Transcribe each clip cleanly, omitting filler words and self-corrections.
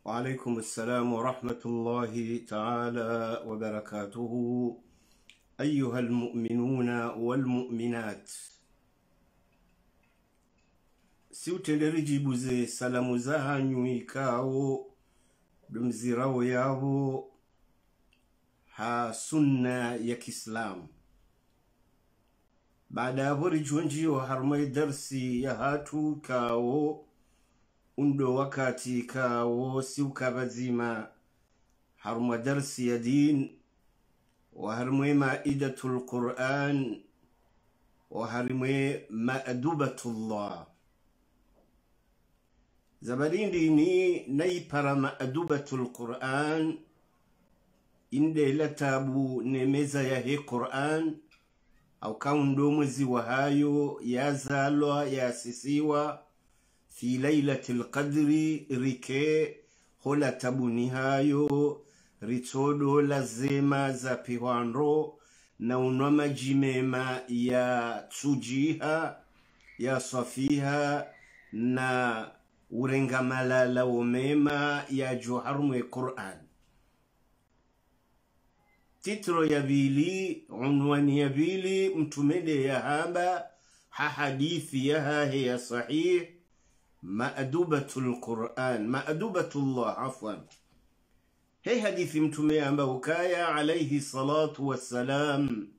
وعليكم السلام ورحمة الله تعالى وبركاته. أيها المؤمنون والمؤمنات، siutenderiji salamu zahanyu ikao dumzirao yavo ha sunna ya Kiislamu. Baada ya hori juonjio harumai darsi ya hatu kao undo wakati kao siuka bazima harumai darsi ya din wa harumai maidatul Qur'an wa harumai ma'adubatullah. Zabarindi ni naipara ma'adubatul Qur'an inde latabu nemeza ya he Qur'an au kaundo mwezi wa hayo ya zalwa ya sisiwa fi laylatil qadri rike hola tabuni hayo ritodo lazima za piwandro na unoma jimema ya tsujiha ya safiha na urengamalala umema ya juharumwe Qur'an. Titro ya bili, unwani ya bili, mtumede ya haba, hadithi ya hahe ya sahih, ma'adubatul Qur'an, ma'adubatullah, afwan. Hei hadithi mtume amba ukaya, alayhi salatu wassalam,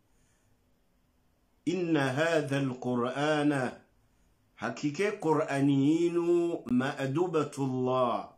inna hadha al-Qur'ana, hakike Qur'aninu ma'adubatullah.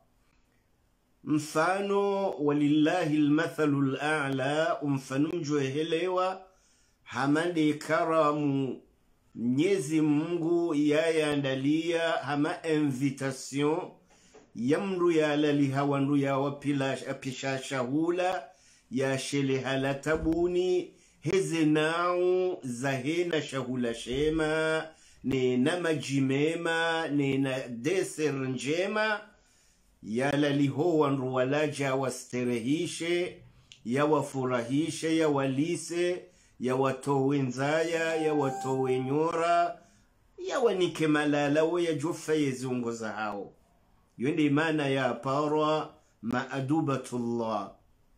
Mfano walillahi almathalu al'a'la, mfano mjuehelewa hamade karamu Mwenyezi Mungu yayandalia hama invitation yamru ya laliha wandu ya wapisha shahula ya shele halatabuni heze nao zahena shahula shema nena majimema nena deser njema ya laliho wandu walaja wasterehishe ya wafurahishe ya walise ya watowe nzaya ya watowe nyora ya wanike malalawe ya jufa yezungoza hao. Yuende imana ya parwa ma'adubatullah.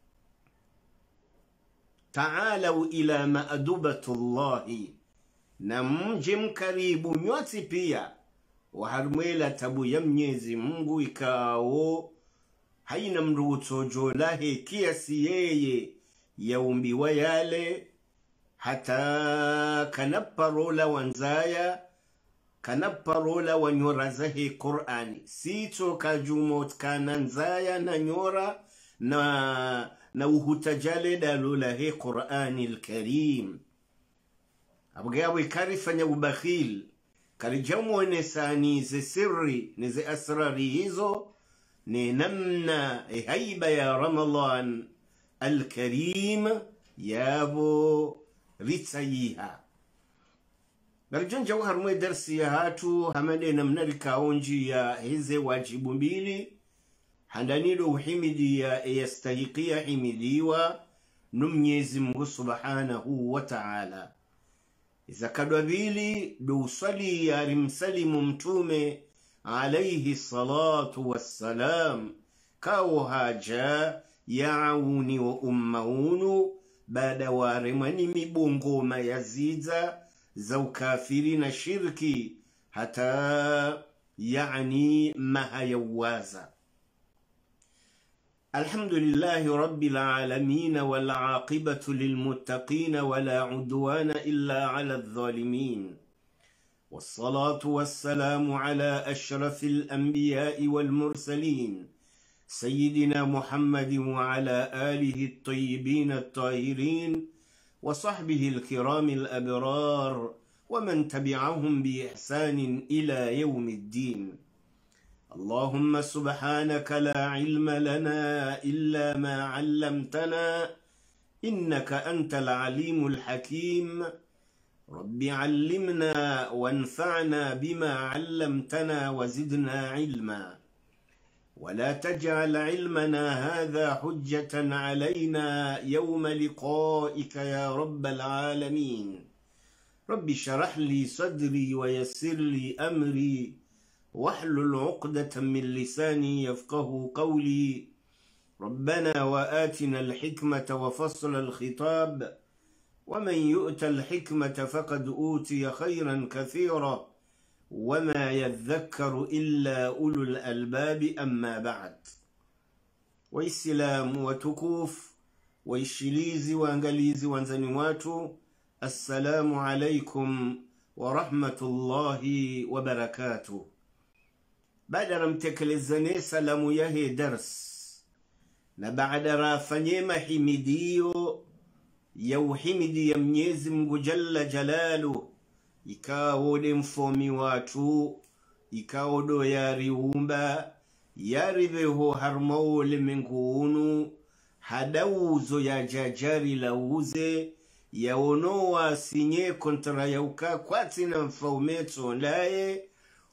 Ta'alaw ila ma'adubatullahi, na mje mkaribu nyote pia waharumela tabu ya Mwenyezi Mungu ikao haina mrutojo lahe kiasi yeye ya umbiwa yale hata kanaparola wanzaya kanaparola wanyora zahe Qur'ani sito kajumot kananzaya na nyora na uhutajale dalula he Qur'ani al-Karim. Abgawe karifanya ubakhil karijamu nesani ze sirri neze asrari hizo ni namna haiba ya Ramadan al-Karim yabo ritsayiha. Narijanja uharumwe darsi ya hatu hamade namnarika onji ya hize wajibu mbili handanido uhimidi ya yastahiqia himidiwa Mwenyezi Mungu subhanahu wa ta'ala. Zakadwa bili do swali ya rimsalimu mtume alayhi salatu wassalam kao haja yauni wa ummaunu baada waremani mibongoma yaziza za ukafiri na shirki hata yani mahayawaza. الحمد لله رب العالمين والعاقبة للمتقين ولا عدوان إلا على الظالمين، والصلاة والسلام على أشرف الأنبياء والمرسلين سيدنا محمد وعلى آله الطيبين الطاهرين وصحبه الكرام الأبرار ومن تبعهم بإحسان إلى يوم الدين. اللهم سبحانك لا علم لنا إلا ما علمتنا إنك أنت العليم الحكيم. رب علمنا وانفعنا بما علمتنا وزدنا علما، ولا تجعل علمنا هذا حجة علينا يوم لقائك يا رب العالمين. رب شرح لي صدري ويسر لي أمري واحلل عقدة من لساني يفقه قولي. ربنا وآتنا الحكمة وفصل الخطاب، ومن يؤت الحكمة فقد أوتي خيرا كثيرا، وما يذكر إلا أولو الألباب. أما بعد. وإسلام وتكوف وإشليزي وانجليزي وانزنواتو، السلام عليكم ورحمة الله وبركاته. بعد رمتكلزني سلام يهي درس نبعد رافنيما حمديو يو حمدي يمنيز مجل جلاله ikawo mfomi watu ikawo do yari umba yari veho harmao limengunu hadauzo ya jajari lauze yaonoa sinye kontra yauka kwati na mfaumeto laye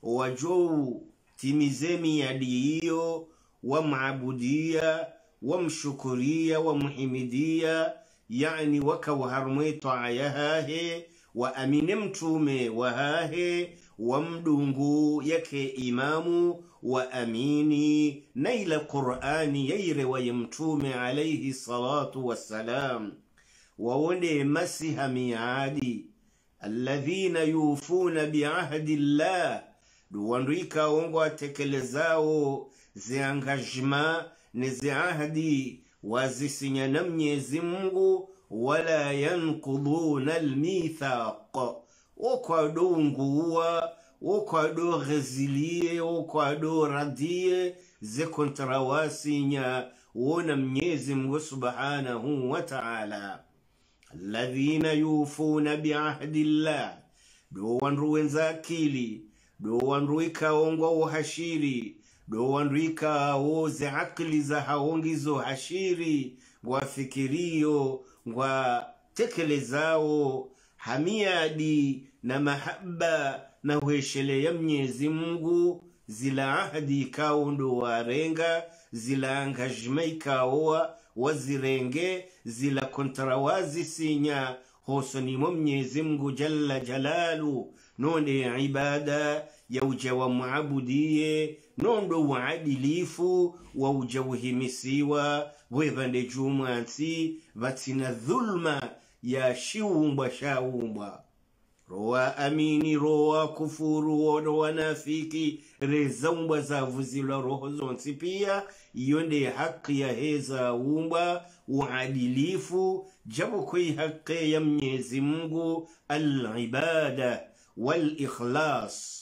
wajou timizemi yadiyo wa maabudia wa mshukuria wa muhimidia, yani waka waharmweto ayahahe wa amine mtume wahahe wa mdungu yake imamu wa amini naila Qur'ani yaire wa mtume alayhi salatu wassalam. wawone masiha miadi alladhina yufuna biahdi Allah, duwanduika ongo atekelezao zi engagement ne zi ahdi wazisinya na Mwenyezi Mungu, wala yanquduna almithaq, okwado nguwa okwado ghazilie okwado radie ze kontrawasinya wona Mwenyezi Mungu subhanahu wa ta'ala. Alladhina yufuna biahdi Allah, do wanruwenza akili, do wanruika ongwa uhashiri, do wanruika woze akili za haongizo hashiri wafikirio wa tekelezao hamiadi na mahaba na hueshele ya Mwenyezi Mungu. Zila ahdi kao ndo warenga, zila angajima ikaoa wazirenge, zila kontrawazi sinya hosoni Mwenyezi Mungu jalla jalalu. Nonde ibada ya ujawa muabudie, nondo waadilifu wa ujawuhimisiwa wevande jumansi vatina dhulma ya shiumbwa shaumbwa. Roa amini roa kufuru wodo wanafiki rezaumbwa za vuzila roho zonsi pia yonde haki ya heza umbwa uadilifu jabu kui haki ya Mwenyezi Mungu al-ibada wal-ikhlas.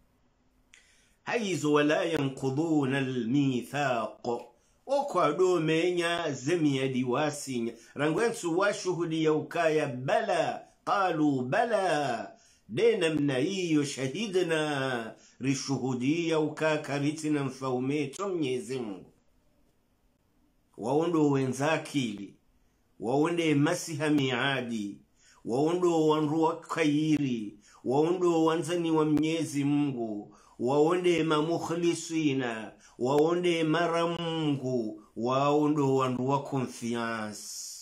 Haizu wala yanquduna al-mithaq, okwado menya zemia diwasinya rangwensu wa shuhudi ya ukaya bala qalu bala dena mna hiyo shahidna rishuhudi ya ukakaritina mfaumeto Mwenyezi Mungu. Waondo wenzakili, waonde masiha miadi, waondo wanruwa kairi, waondo wanzani wa Mwenyezi Mungu, waonde mamukhlisina, waonde maramungu, waondo wanruwa confiance.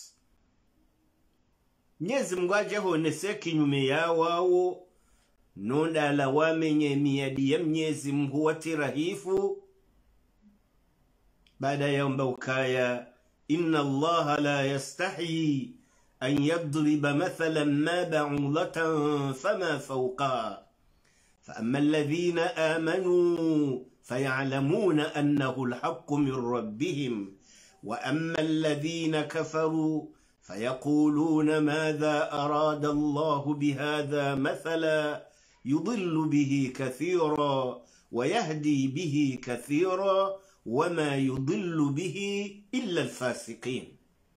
Mwenyezi Mungu ajahonese kinyume ya wao, nonda la wamenye miadi ya Mwenyezi Mungu watirahifu. baada ya ukaya, inna Allaha la yastahi an yadriba mathalan ma ba'ulatan fama fawqa, فأما الذين آمنوا فيعلمون أنه الحق من ربهم، وأما الذين كفروا فيقولون ماذا أراد الله بهذا مثلا يضل به كثيرا ويهدي به كثيرا وما يضل به إلا الفاسقين.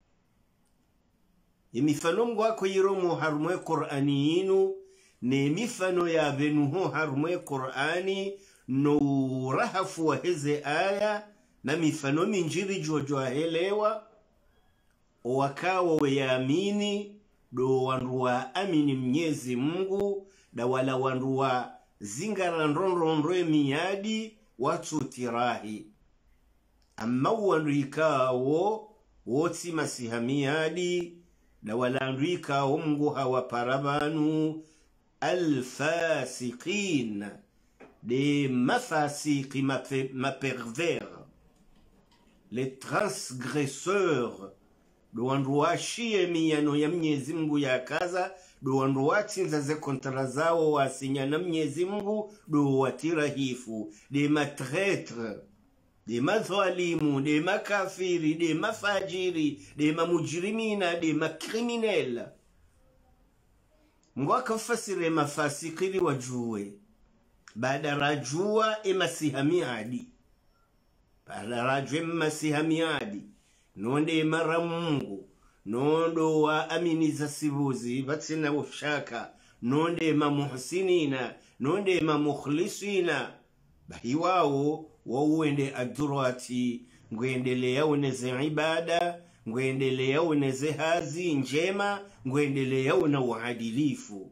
يمفنو مغاكو يرومو حرمي قرآنيينو nemifano ya venuho harumwe Qur'ani no rahafu wa heze aya na mifano minjiri jojo ahelewa wakawa weyaamini do wanruwa amini Mwenyezi Mungu da wala wanruwa zingara nronronroe miyadi watu tirahi. Amma wanruikawo woti masihamiyadi da wala wanruikawo Mungu hawa parabanu الفاسقين des mafasiqi, ma pervers, les transgresseurs, do wandu washie miyano ya Mwenyezi Mungu ya kaza, do wandu wachinza ze kontra zao wasinya na Mwenyezi Mungu, do watirahifu, des matraîtres, des mazalimu, des makafiri, des mafajiri, des mamujrimina, des makriminels. Mungu akafasire mafasikiri wajue. Baada rajua emasihamiadi. Baada rajua emasihamiadi. Nonde mara Mungu. Nondo wa aminiza sibuzi. Batsina ushaka. Nonde mamuhsinina. Nonde mamukhlisina. Bahiwao wauende adurati. Ngwendelea uneze ibada. Ngwendelea uneze hazi njema. Ngwendelea una uadilifu.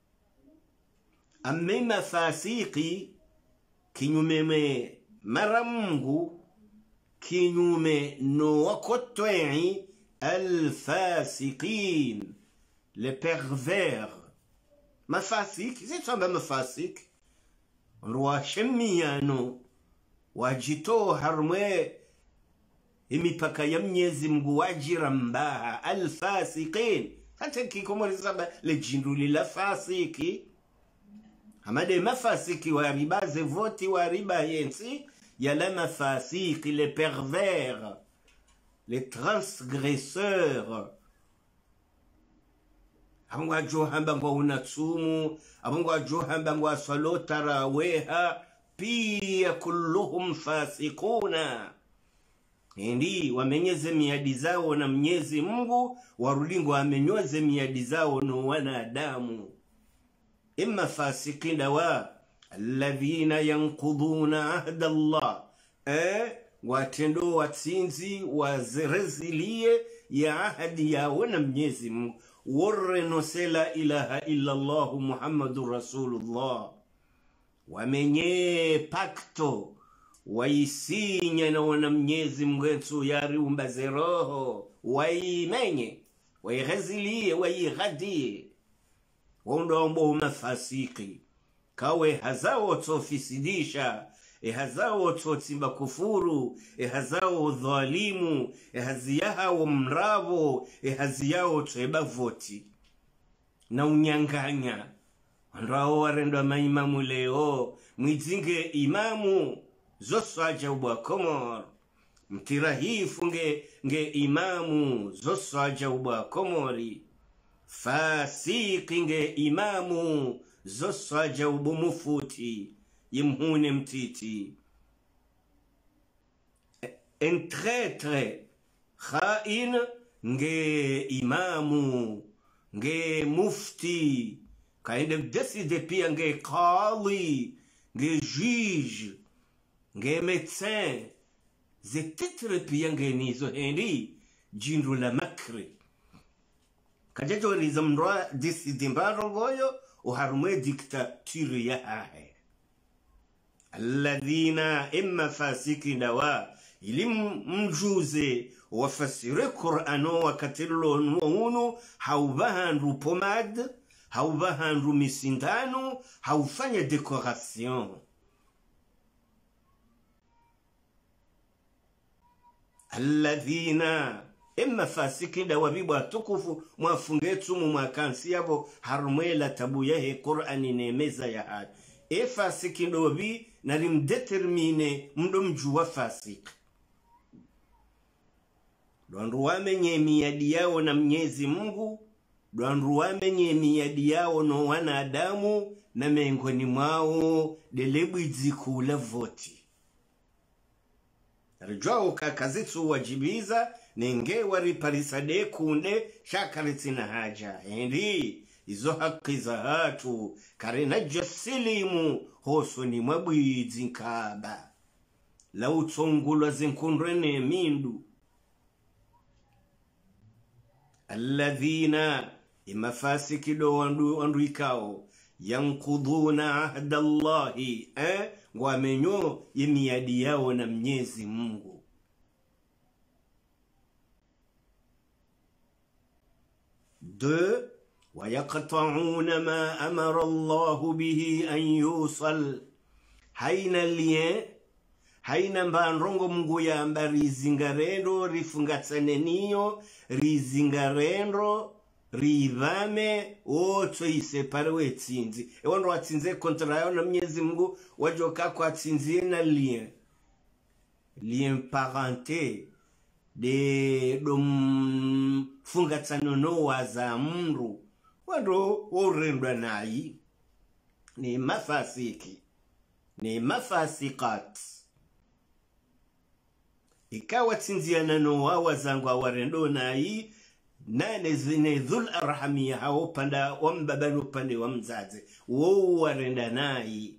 Ame mafasiki kinyume mara Mungu kinyume no wakotwei alfasiqin, les pervers. Mafasiki sisamba mafasiki nwa shemiyano wajito harmwe imipaka ya Mwenyezi Mungu wajira mbaha alfasiqin. Hata kikomoriza le jinduli la fasiki hamade mafasiki wa riba zevoti wa riba yensi yala mafasiki, les pervers, les transgresseurs. Abongo ajo hamba ngwa unatsumu, abongo ajo hamba ngwa salotara weha, pia kulluhum fasikuna. Ndi wamenyeze miadi zao na Mwenyezi Mungu, warulingo wamenyoze miadi zao na wanadamu. إما فاسقين دواء الذين ينقضون عهد الله واتندو واتسينزي وزرزلية يا عهد يا ونمنيزم ورنسل لا إله إلا الله محمد رسول الله ومنيه باكتو ويسينينا ونمنيزم غنسو ياري ومبزروه ويمنيه ويغزليه ويغديه. Wondombo mafasiki kawe hazao tofisidisha hazao totimba kufuru hazao dhalimu haziyaha mravo haziyao toeba voti na unyanganya. Ndrao warendo maimamu leo mwizinge imamu zoswaja ubwa Komor mtirahifu nge imamu zoswaja ubwa Komori fasiki nge imamu zoswaja ubumufuti yimhune mtiti. Un traître khain nge imamu nge mufti kaende decide pia nge qali nge juge nge médecin ze titre pia nge nizo hendi jindu la makri kajejo rizamdwa disidimbaro goyo uharumwe diktaturi ya ahe. Alladhina imma fasiki dawa ilim mjuze wafasire Qur'ano wakatilo nuunu haubahandu pomade haubahandu misindano haufanya decoration. Alladhina imma fasiki dawa bibwa tukufu mwafungetu mwakansi yabo harumwela tabu yahe Qur'ani nemeza ya hadi. Fasiki ndobi nalimdetermine mdo mjuwa fasiki. Duandu wamenye miadi yao na Mwenyezi Mungu, duandu wamenye miadi yao no wanadamu na mengoni mwao delebu izikula voti. Rajwao kakazitsu wajibiza nenge wariparisade kunde shakaritsina haja. Hindi izo haki za hatu karena jasilimu hoso ni mwabuizi nkaba la utongulwa zinkundrene mindu. Alladhina imafasiki do wandu ikao yankuduna ahda Allahi wamenyo yemiadi yao na Mwenyezi Mungu. Deux, ويقطعون ما أمر الله به أن يوصل haina lien, haina mbanrongo Mungu ya amba rizingarendo rifungatsane niyo rizingarendo rivame oto isepare wetsinzi ewondo watsinze kontrayo na Mwenyezi Mungu wajoka kwa tsinzie na lien parenté de dom fungatsano no waza mru wando orendwa nayi ni mafasiki ni mafasikat ikawa tsinziana no wawazangu awarendo nayi nane zine dhul arhamia hao panda wambabanu pande wa mzaze wo warenda nayi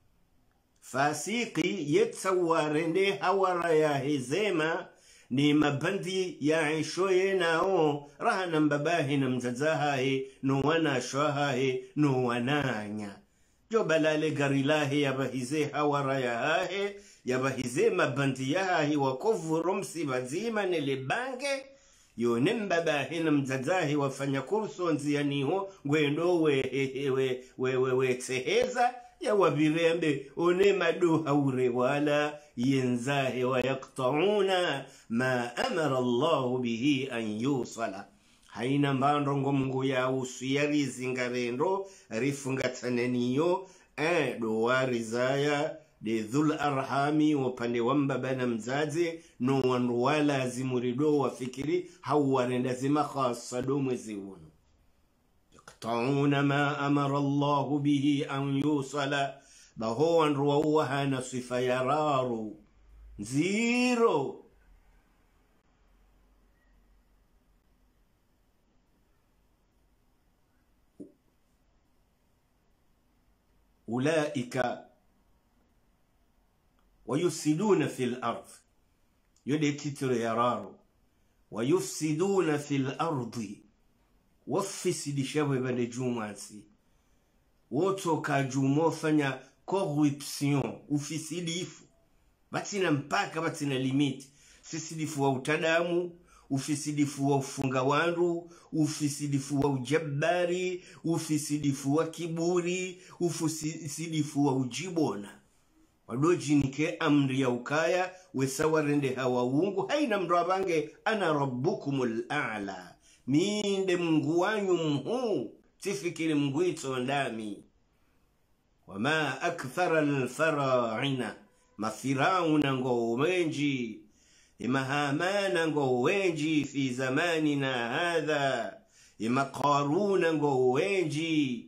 fasiki yetsawarende hawara ya hezema ni mabandi ya ishoye nao rahana mbabahi na mzazahae no wana shohae no wananya jo balale garilahe yabahize hawara ya hae yabahize mabandi ya hae wakovu romsi bazima nele bange yone mbabahi na mzazahi wafanya kurso nzianiho ngwendo we tseheza ya wabirembe one maduha ure wala yenzahe wa yaqta'una ma amara Allah bihi an yusala haina mbandongo Mungu ya usiyari zingarendo rifungatsaneniyo do warizaya de dhul arhami wapande wambaba na mzazi no wandu wala zimurido wafikiri hawarenda zima khasa do mwezi uno yaqta'una ma amara Allah bihi an yusala baho wandu waha na sifa ya raru zero ulaika ويفسدون في الأرض يدي تتر يرارو ويفسدون في الأرض وفسد شباب نجوماتي wotoka jumo fanya corruption ufisidifu batina mpaka batina limiti ufisidifu wa utadamu ufisidifu wa ufunga wandu ufisidifu wa ujabari ufisidifu wa kiburi ufisidifu wa ujibona wadojinike amri ya ukaya wesawarende hawa ungu haina mrabange ana rabbukumul a'la minde Mungu wanyu mhu tifikiri Mungu ito ndami wama akthara alfara'ina mafirauna ngo wenji imahamana ngo wenji fi zamanina hadha imaqaruna ngo wenji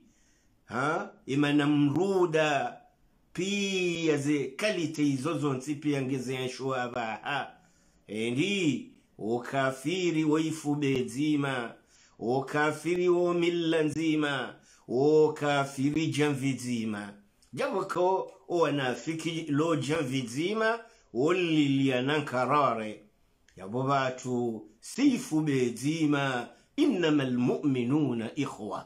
imanamruda pia ze kalite izozo nsipi angeze yanshua baha endi ukafiri waifu bezima ukafiri wo milla nzima ukafiri janvizima jabako wanafiki lo janvizima ulilianankarare yabo batu sifu bezima innamal mu'minuna ikhwa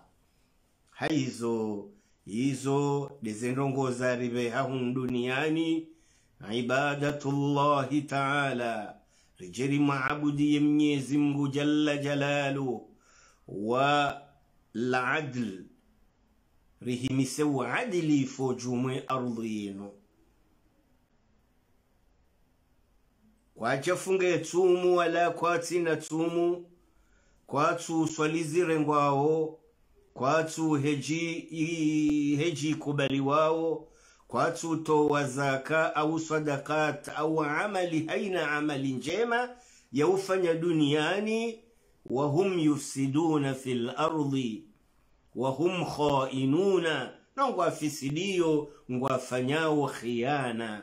hizo dezendongoza ribe hahun duniani ibadatullahi ta'ala rijeri maabudi ya Mwenyezi Mungu jalla jalalu wa l'adl rihimise wa adili fojumwe ardhino kwa chafunge tumu wala kwa tina tumu kwa tu swalizire ngwao kwatu heji kubali wao kwatu toa zaka au sadakat au amali haina amali njema ya ufanya duniani wahum yufsiduna fil ardi wahum khainuna nangwa fisidio ngwafanyao khiyana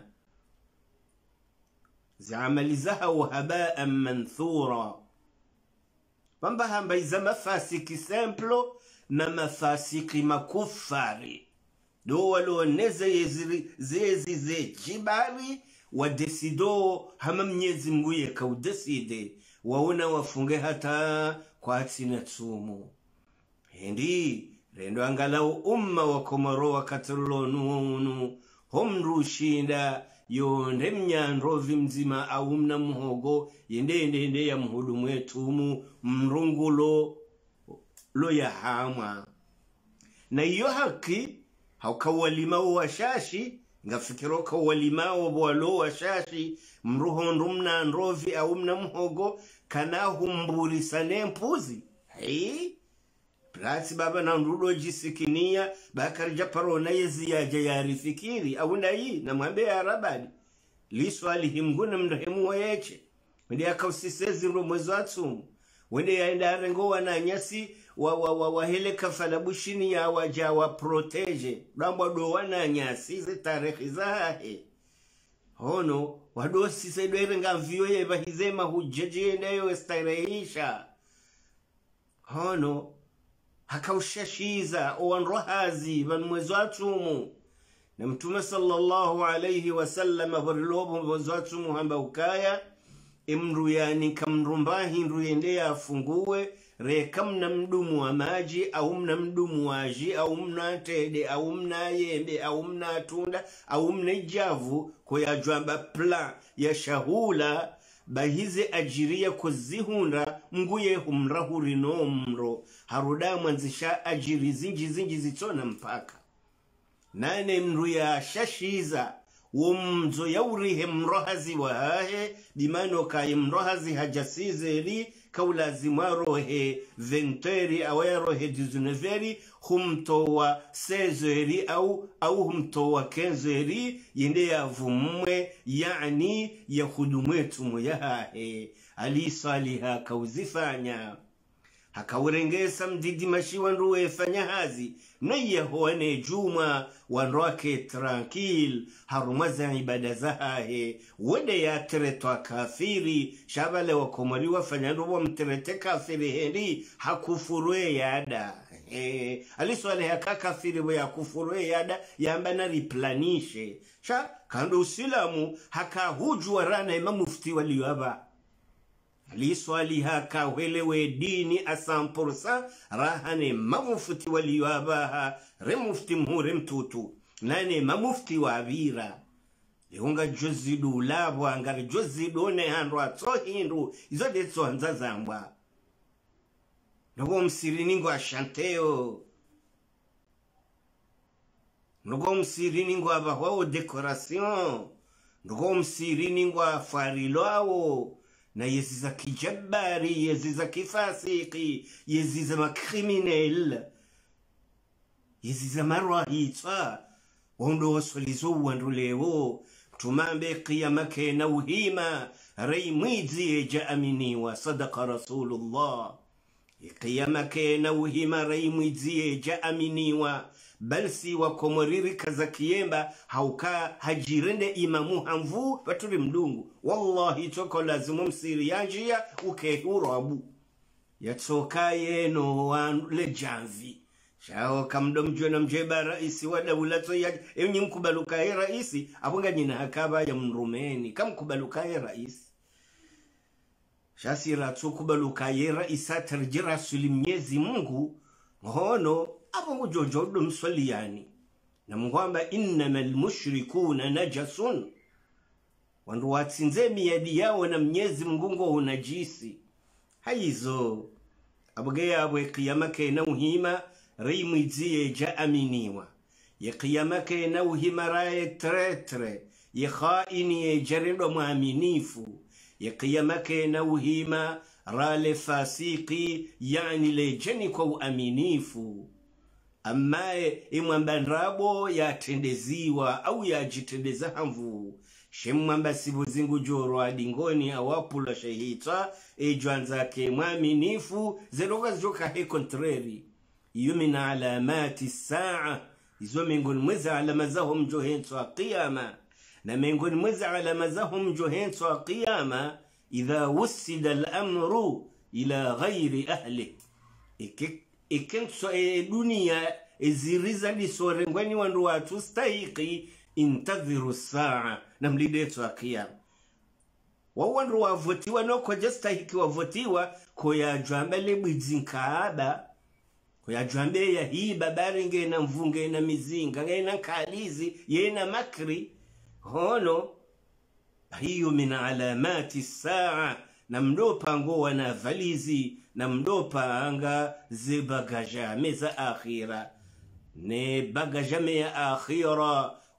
za amali zao haba'an manthura pamba hamba iza mafasiki simplo na mafasiki makufari do waloneze zezi jibari wa desido hama Mwenyezi Mungu yakaudeside waona wafunge hata kwa atina tumu hindi rendo angalau umma wa Komoro wakatolo nunu homrushinda yonde mnyandrovi mzima au mna muhogo yende ya mhudumu wetumu mrungulo lo ya hamwa na iyo haki haukawalima washashi ngafikiro ko walimao bwalo washashi mruho ndumna nrovi au mna mhogo kana humburi sane mpuzi Plati baba na ndudo jisikinia bakari japaro na yezi ya jayari fikiri au na hii na mwambe arabani liswali himguna mrehemu wa yeche wende ya kausisezi mwezi watumu wende ya enda arengowa na nyasi waheleka falabushini ya waja wa protege rambo dowa na nyasi ze tarehi zahe hono wadosi saido erenga mvio ya bahizema hujeje endayo estarehisha hono hakaushashiza owanrohazi vanmwezi watumu na mtume sallallahu alayhi wasallam barilobo mwezi watumu hamba ukaya imru yani kamrumbahi nruyende afungue rekamna mdumu wa maji au mna mdumu waji au mna tede au mna yembe au mna tunda au mna javu kwa jwamba pla ya shahula bahize ajiria kuzihunda mguye humrahuri no mro haruda mwanzisha ajiri zinji zitona mpaka nane mru ya shashiza wumzo yaurihe mrohazi wahahe dimano kai mrohazi hajasizeri kaulazima rohe venteri awaya rohe dizuneveri humtowa sezeri au humtowa kenzeri yende ya vumwe yani ya hudumwetu muyahahe alisaliha kauzifanya hakawurengesa mdidi mashi wanruwe fanya hazi na yehoane juma wanroake tranquil harumaza ibada zahahe wede ya teretwa kafiri shabale wakomori wafanya nruwa mterete kafiri heri hakufurwe yada aliswale haka kafiri we hakufurwe yada yamba na riplanishe kando usilamu haka hujua rana ima mufti waliyaba aliswali haka welewe dini asampursa rahane mamufti waliyaba remufti mhure mtutu nane mamufti wabira yunga jozidu labwa ngari jozidu ne handro atohindu izode tsoanza zambwa nogo msiriningo ashanteo nogo msiriningo abahwao decoration nogo msiriningo afariloao na yeziza kijabari yeziza kifasiki yeziza makriminel yeziza marwahitwa wondo wasolizo wandulewo tumambe qiyamake na uhima reimwizi eja aminiwa sadaqa rasulullah qiyamake na uhima reimwizi eja aminiwa balsi wa komoriri kazakiemba hauka hajirende imamu hamvu baturi mdungu wallahi toko lazimu msiri yanjia ukehuro abu yatoka yeno wa lejanvi shao kamdomjwe na mjeba raisi wada ulato ya enyi mkubaluka ye raisi apunga jina hakaba ya mrumeni kamkubaluka ye raisi shasi ratu kubaluka ye raisa tarjira sulimyezi mungu hono apungu jojodo mswaliyani na mkwamba innamal mushrikuna najasun wandu watsinze miyadi yao na mnyezi mgungo unajisi haizo abuge abwe qiyamake na uhima reimwizie ja aminiwa ya qiyamake na uhima rae tretre ya khaini ya jarindo muaminifu ya qiyamake na uhima rale fasiki yani lejeni kwa uaminifu amae imwambanrabo ya tendeziwa au ya jitendeza hamvu shemwamba sibuzingu joro adingoni awapula shehita ejuanza ke mwaminifu zeroga joka he contrary iyo min alamati saa izo mengoni mwezi alama zahum johentu wa qiyama na mengoni mwezi alama zahum johentu wa qiyama idha wusida al-amru ila ghairi ahli ikenso dunia eziriza lisorengweni wandu watu stahiki intadhiru saa na mlidetu wa qiyama wawandu wavotiwa no koja stahiki wavotiwa koya jwambele bwizinkaaba koya jwambe ya hii babari ngena mvunge na mizinga ngena kalizi yena makri hono hiyo min alamati saa na mdopa ngoa na valizi na mdopa anga zibagajame za akhira ne bagajame ya akhira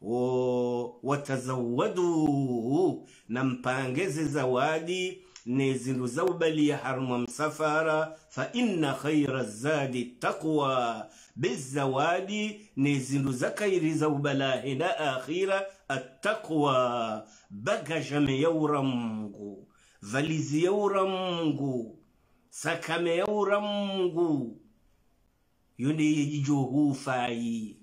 watazawadu na mpangeze zawadi nezindu zaubali ya harma msafara fa inna khayra zadi taqwa bizawadi nezindu zakairi zaubala hina akhira attaqwa bagajame yaura Mungu valizi yaura Mungu sakame yaura Mungu yunde yijuhu fayi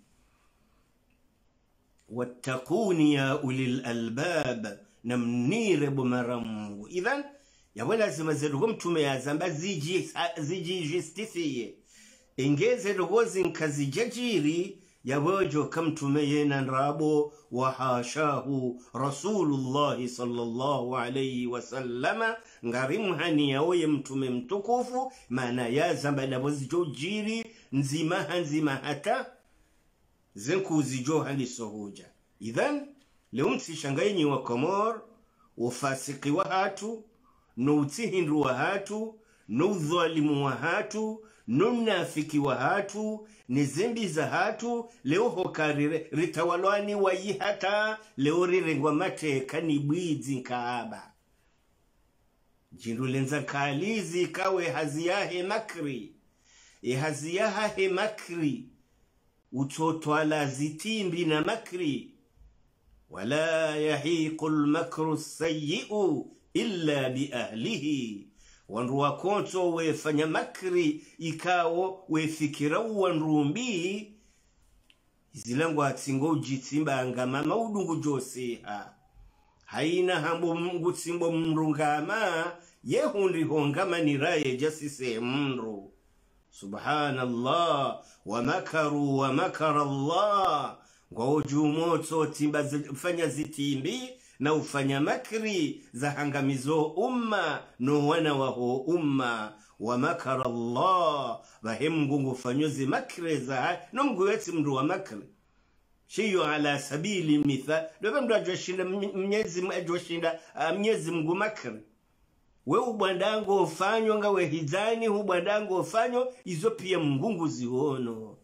wattaquni ya ulil albab namnire bumara Mungu. Idhan yabona zimazerugo mtume ya zamba ziji justifie ingeze rogozi nkazijajiri yabojo kamtume yena nrabo wa hashahu Rasulullah sallallahu alayhi wasallama ngarimhani yaoye mtume mtukufu maana ya zamba nabozijojiri nzima hata zenku zijo hali sohoja. Idhan leo msishangaini wa Komor ufasiki wa hatu no utihindu wa hatu no udhalimu wa hatu no mnafiki wa hatu ni zembi za hatu leo hokarire ritawalwani wa hata leo rirengwa mateka ni bwizi nkaaba jindu lenza kalizi kawe haziyahe makri haziyahe makri utotwala zitimbi na makri wala yahiqu almakru sayyi'u illa biahlihi wanru wakonto wefanya makri ikao wefikira wanrumbi izilangu atsingo ujitsimba angama maudungu joseha haina hambo mungu tsimbo mrungama yehundi hongama niraye jasise mru subhanallah wa makara Allah kwa ujumoto timba fanya zitimbi na ufanya makri za hangamizo umma no wana waho umma wa makara Allah bahemu ngufanyozi makri za no mguweti mdu wa makri shiyo ala sabili mithal dobe mdu ajwashinda mnyezi mgu makri we ubwandango ufanyo nga we hizani ubwandango ufanyo izo pia mgungu ziono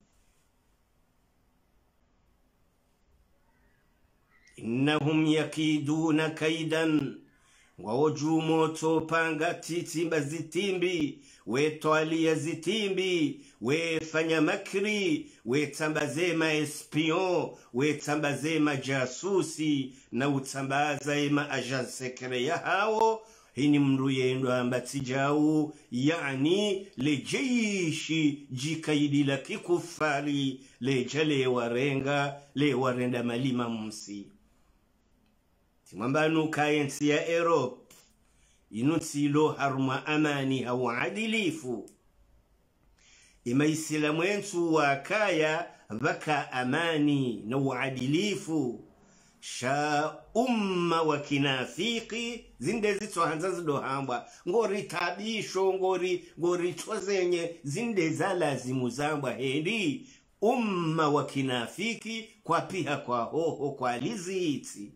innahum yakiduna kaidan waojumoto panga titimba zitimbi we toalia zitimbi we fanya makri we tambazema espion we tambazema jasusi na utambaza ema agent secret ya hao hini mru yendo ambati jau yani lejishi jikaidi la kikufari lejale warenga le warenda malima msi timambanu kayensi ya Europe inutsilo haruma amani au adilifu ima isilamu entu wakaya vaka amani na uadilifu sha umma wa kinafiki zinde zito hanzazi dohamba ngori tabisho ngori chozenye zinde za lazimu zamba hendi umma wa kinafiki kwa piha kwa hoho kwa liziti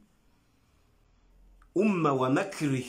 umma wa makri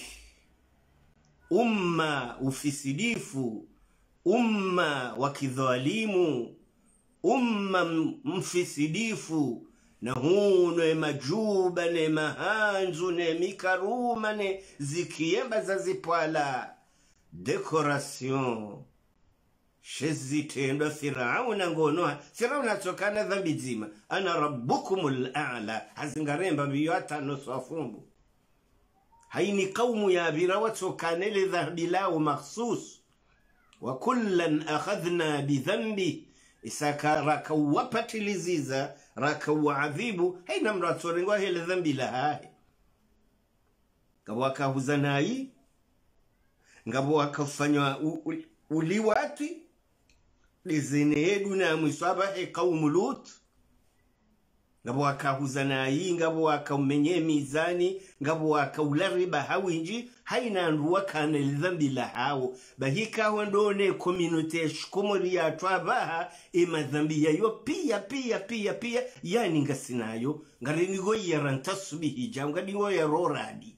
umma ufisidifu umma wa kidhalimu umma mfisidifu na huno majuba ne mahanzu ne mikaruma ne zikiemba za zipwala decoration shezitendo Firauna ngono Firauna tokana dhambi zima ana rabbukumul a'la hazingaremba biyo hata nusu afumbu haini kaumu ya birawa tokane le dhambi lao makhsus wa kullan akhadhna bidhambi isaka rakawapatiliziza rakawaadhibu haina mratoringwa hele dhambi la hai ngabo wakahuzanai ngabo wakafanywa uliwati lizine yedu na mwiswaba kaumu Lut ngabo wakahuzanai ngabo wakamenye mizani ngabo wakaulariba hawinji haina nduwa kana lidhambi la hao bahika wandone community shkomori ya twabaha dhambi yayo pia yani ngasinayo ngarinigo yarantasubihi janga dingo ya roradi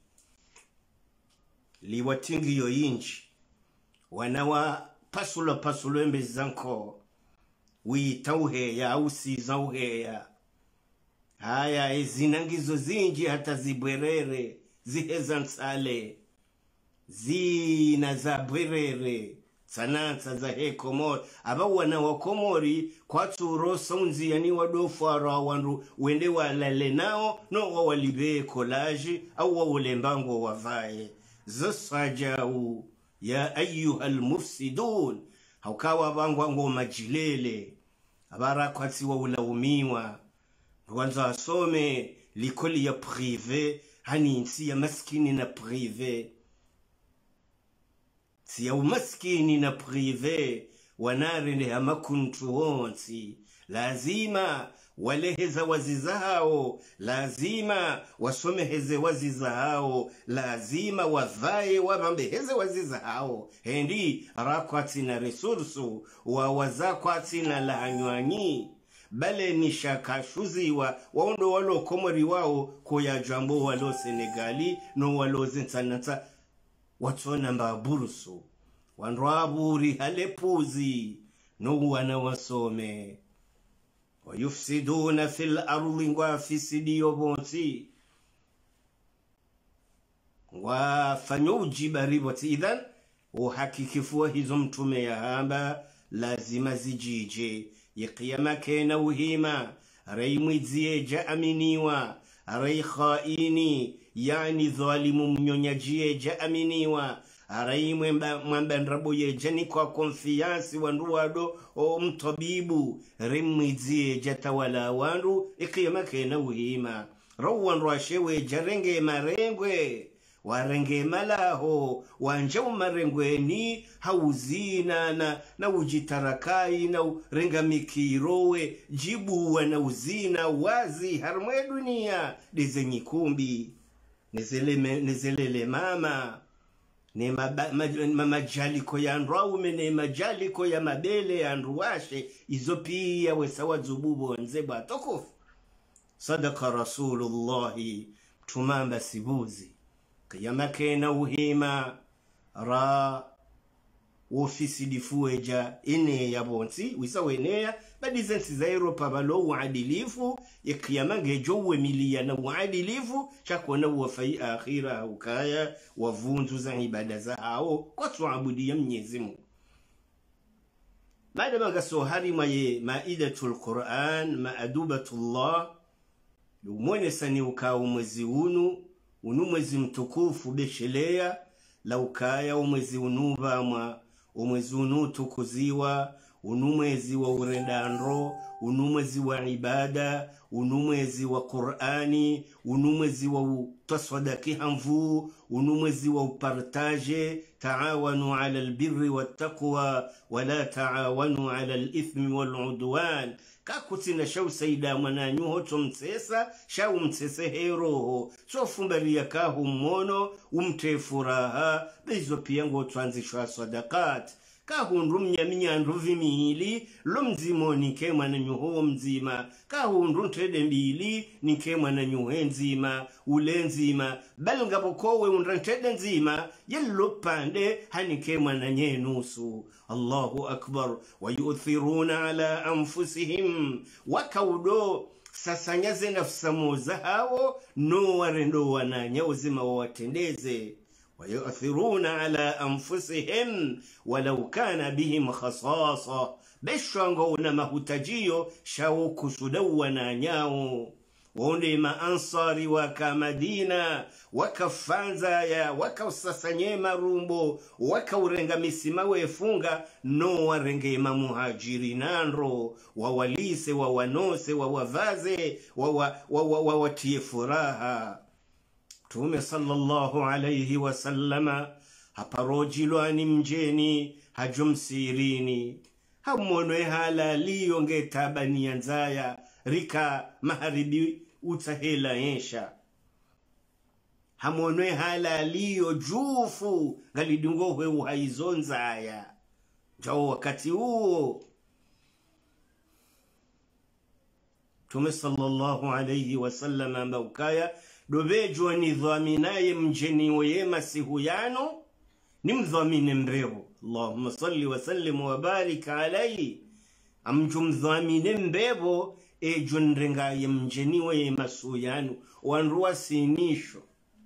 liwatingi yo inji wanawa pasulo embezanko wi tauhe ya usi zauhe ya haya zinangizo zinji hata zibwerere ziheza nsale zina za bwerere sanansa za he Komori aba wana wa Komori kwa turo sonzi yani wadofara wandu wende walale nao no wawalibe kolaji au wawolembango wavae zasajau ya ayyuhal mufsidun haukawa bangwango majilele abara kwati wa ulaumiwa kwanza asome likoli ya prive hani nsi ya maskini na prive si ya umaskini na prive wanarende hamakuntu wonsi lazima waleheza waziza hao lazima wasomeheze waziza hao lazima wavae wabambeheze waziza hao hendi rakwati na resursu wawazakwati na lahanywanyi bale ni shakashuzi waondo walo Komori wao koya jambo walo Senegali no walo zinsanata watona mbaburusu wanraburi halepuzi no wana wasome wayufsiduna fil ardi ngwafisidi yobonsi ngwafanyoji bariboti idhan uhakikifua hizo mtume ya hamba lazima zijije yqiyama kena uhima raimwizie jaaminiwa rai khaini yani dhalimu mnyonyajie jaaminiwa rai mwamba nrabo yejani kwa konfiansi wandu wado o mtabibu rimwizie jatawala wandu yqiyama kena uhima rawan rashewe jarenge marengwe warenge malaho wanjau marengweni hauzina na ujitarakai na rengamikirowe jibu na uzina wazi harmwe dunia dizenyi kumbi nezelele mama ne majaliko ya ndraume ne majaliko ya mabele ya nruwashe izo pia wesawa zububo nzeba tokufu sadaka rasulullahi tumamba sibuzi kiyama kena uhima ra ofisi difueja ine ya bonsi wisa wenea badizensi za Europa balo uadilifu ikiyama gejowe milia na uadilifu chakona uwafai akhira ukaya wavunzu za ibada za hao kwa tuabudi ya Mwenyezi Mungu baada magaso harima ye maidatul Qur'an maadubatullah umone sani ukao mwezi unu mwezi mtukufu beshelea la ukaya umwezi unuvamwa umwezi unutukuziwa unumwezi wa urendandro unumwezi wa ibada unumwezi wa Qur'ani unumwezi wa taswadaki hamvu unumwezi wa upartage taawanu ala albirri wattaqwa wala taawanu ala alithmi waludwan kakutina shau saida mwananyuho tumsesa shau msese heroho sofumbaria kahu mmono umtefuraha bezo pia ngo twanzishwa sadakat kahundu mnyaminyandru vimili lomzimo nike mwananyuho mzima kahundu ntede mbili nike mwananyuhe nzima ule nzima bali ngabokowe unrantede nzima yello pande hanike mwananye nusu Allahu akbar wayuthiruna ala anfusihim wakaudo sasanyaze nafsamu zao no warendo wananya uzima wawatendeze ويؤثرون على أنفسهم ولو كان بهم خصاصة بشانغو نمهتجيو شاوكو سدونا نياو ونما أنصاري وكامدينة وكفانزايا وكوساسانيه marumbo wakaurenga misima wefunga no warenge mamuhajirinanro wawalise wawanose wawavaze wawatie furaha Tume sallallahu alayhi wa sallama haparojilwani mjeni hajumsirini hamonwe halaliyo ngetabani yanzaya rika maharibi utahela ensha hamonwe halaliyo jufu galidungohwe uhaizonzaya jao wakati huo Tume sallallahu alayhi wa sallama mbaukaya dobejo nidhaminaye mjeni weyema sihuyano ni mdhamine mbeho Allahumma salli wa sallim wa barik alayhi amjumdhamine mbebo junrenga ye mjeniwe masuyanu wanruwa sinisho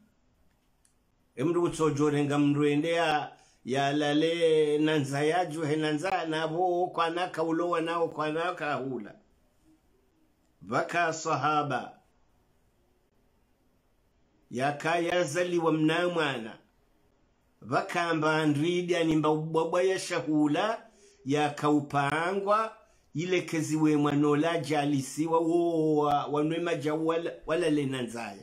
emru utsojorenga mruende ya lale nanza yaju henanza nabo kwa naka ulowa nao kwa naka hula vaka sahaba yakayazali wa mnamwana vakamba andridi animba ubwabwa ya shahula yakaupangwa ile keziwe mwanola jalisiwa wanwema wala lenanzaya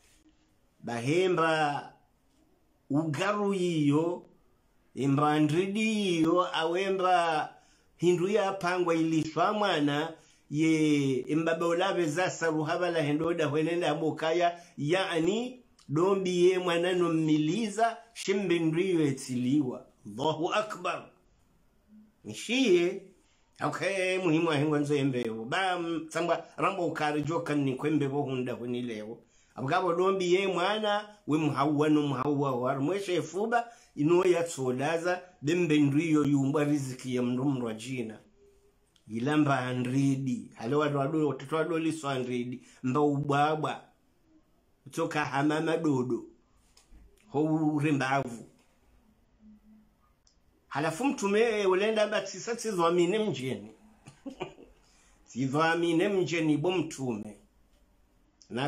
bahemba ugaru iyo imba andridi iyo awemba hindu ya pangwa ilishwa mwana ye imbaba ulabe zasa ruhabala hendoda hwenenda abokaya yaani dombi ye mwana nomiliza shimbe ndriyo etiliwa. Allahu akbar. Nishiye okay muhimu ahengwa nzo embewo ba samba rambo ukarijoka ni kwembewo hunda hunilewo abgabo dombi ye mwana we muhawwa no muhawwa warmweshe fuba ino yatsolaza dembe ndriyo yumba riziki ya mndumrwa jina ilamba andridi hale watoto wadoli so andridi mba ubwabwa utoka hamama dodo ho rimbavu halafu mtume ulenda batisa sizwamine mjeni sizwamine mjeni bo mtume na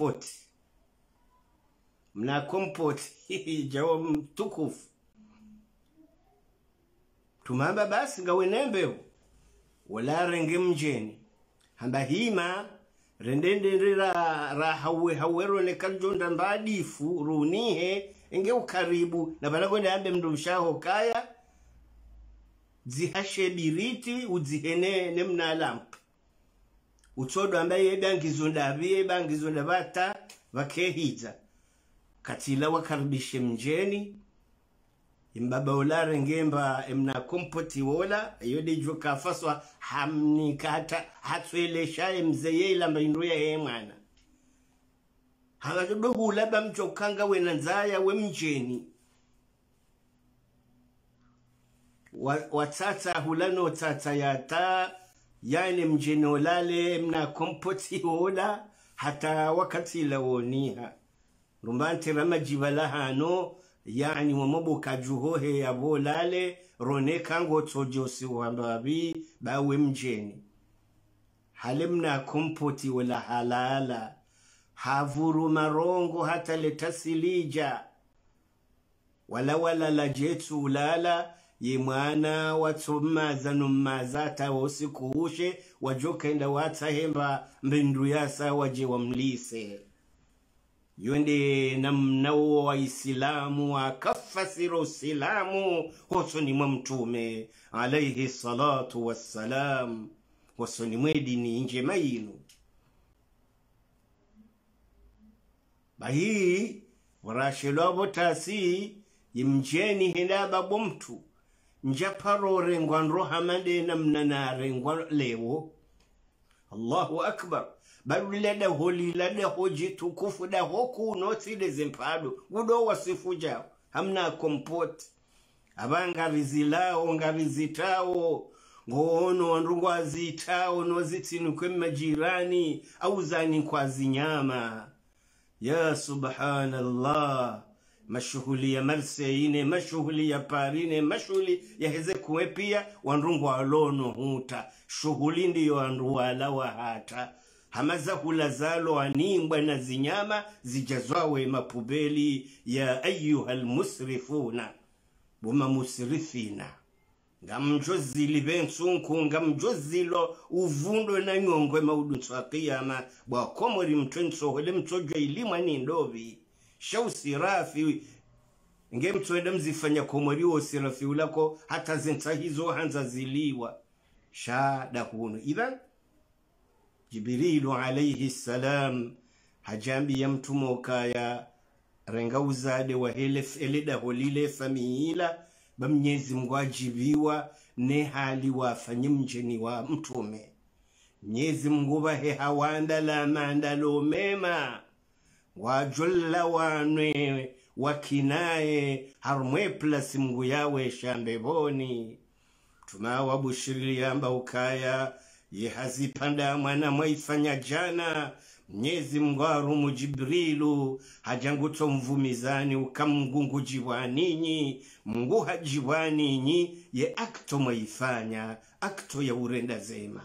kompoti jawo mtukufu tumamba basi ngawenembeho wala renge mjeni hamba hima rendende ra hawero ne kaljonda mbadifu runihe enge ukaribu na balagonda ambe mndumshaho kaya zihashe biriti uzihene nemna lamp utsodo ambaye bangizonda bata vakehiza katila wakaribishe mjeni imbaba ulare ngemba emna kompoti wola yode joka faswa hamnikata hatwelesha mzeye lamba indruya ye mwana hagadogo laba mchokanga wenanzaya we mjeni watata hulano tata yata yani mjeni olale emna kompoti wola hata wakati lawoniha rumbante ramajibala hano yani wamoboka juhohe ya bolale rone kango tojosi wambabi bawe mjeni halimna kompoti wala halala havuru marongo hata letasilija wala la jetu ulala ye mwana watuma zanumazata wosikuhushe wajoka inda watahemba mbindu yasa waje wamlise yonde namnao wa islamu wa kafasiru islamu hosoni mtume alayhi salatu wassalam hosoni mwedini nje mainu bahi warashelo botasi yimjeni henda babo mtu njaparo rengwan rohamande namnana rengwan lewo. Allahu akbar. Baru lada holi lada hoji tukufu da hoku notide zempado gudo wasifu jao hamna kompoti abanga rizilao ngarizitao ngono wanrungwa zitao nozitinu kwe majirani au zani kwa zinyama ya subhanallah mashuhuli ya marseine mashuhuli ya parine mashuhuli ya heze kuepia wanrungwa alono huta shuhuli ndiyo wanruwa alawa hata hamaza hulazalo animbwa na zinyama zijazwawe mapubeli ya ayyuhal musrifuna buma musrifina ngamjozi libensunku ngamjozilo uvundo na nyongwe maudu wa kiyama bwa komori mtwenso hele mtojo ilimwa ni ndovi shausi rafi ngemtwede mzifanya komori wo sirafi ulako hata zenta hizo hanza ziliwa shada huno idhan Jibrilu alayhi salam hajambi ya mtumoka ya rengauzade wa eleda holile famila bamnyezi mgwajibiwa ne hali wafanye mjeni wa mtume mnyezi mguba he hawanda la mandalo mema wajulla wanwe wakinae harmwe plus mgu yawe shambeboni tumawa bushiri yamba ukaya ye hazipanda mwana mwaifanya jana Mnyezi Mungu Jibrilu hajanguto mvumizani ukamngungu jiwaninyi Mungu hajiwaninyi ye akto mwaifanya akto ya urenda zema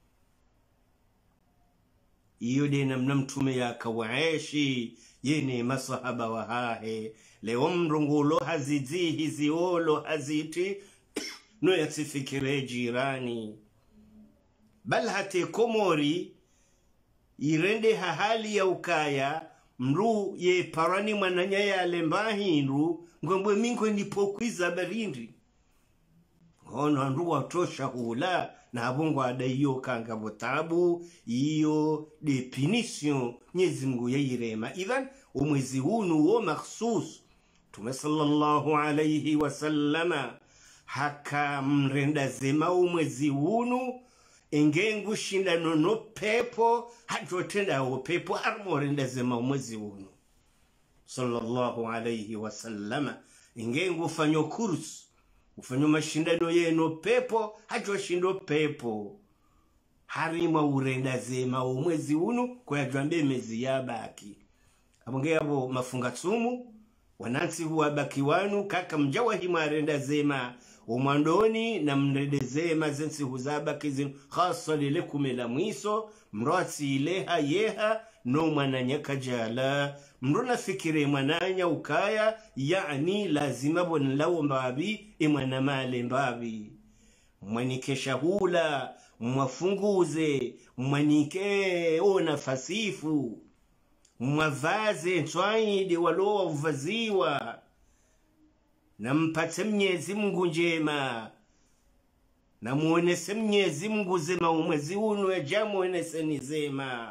iyo de namna mtume yakawaeshi yene masahaba wahahe leo mrungulo hazizi hiziolo haziti no yatifikire jirani bal hate Komori irende hali ya ukaya mru ye parani mwananya ya lembahindu ngombe mingo nipokwiza barindi hono ndu watosha hula na abungu adaiyo kanga botabu iyo definition Mwenyezi Mungu yairema idhan umwezi hunu wo makhsus Tume sallallahu alayhi wasallama haka mrenda zema umwezi hunu engengu shindano no pepo hajotenda o pepo armorenda zema umwezi hunu sallallahu alayhi wasallama engengu fanyo kursu ufanyo mashindano yeno pepo hajoshindo pepo harima urenda zema umwezi hunu kwa jwambe mezi yabaki abonge yabo mafunga tsumu wanansi huwa baki wanu kaka mjawa hima renda zema umandoni na mrede zema zensi huzabaki zinu khasa lelekumela mwiso mrati ileha yeha no mwananyaka jala mruna fikire mwananya ukaya yani lazima bonlawo mbabi imwana male mbabi mwanikesha hula mwafunguze mwanike ona fasifu mwavaze ntwaide walowa uvaziwa na mpate Mwenyezi Mungu njema na muonese Mwenyezi Mungu zema umwezi hunu ya jamuonese nizema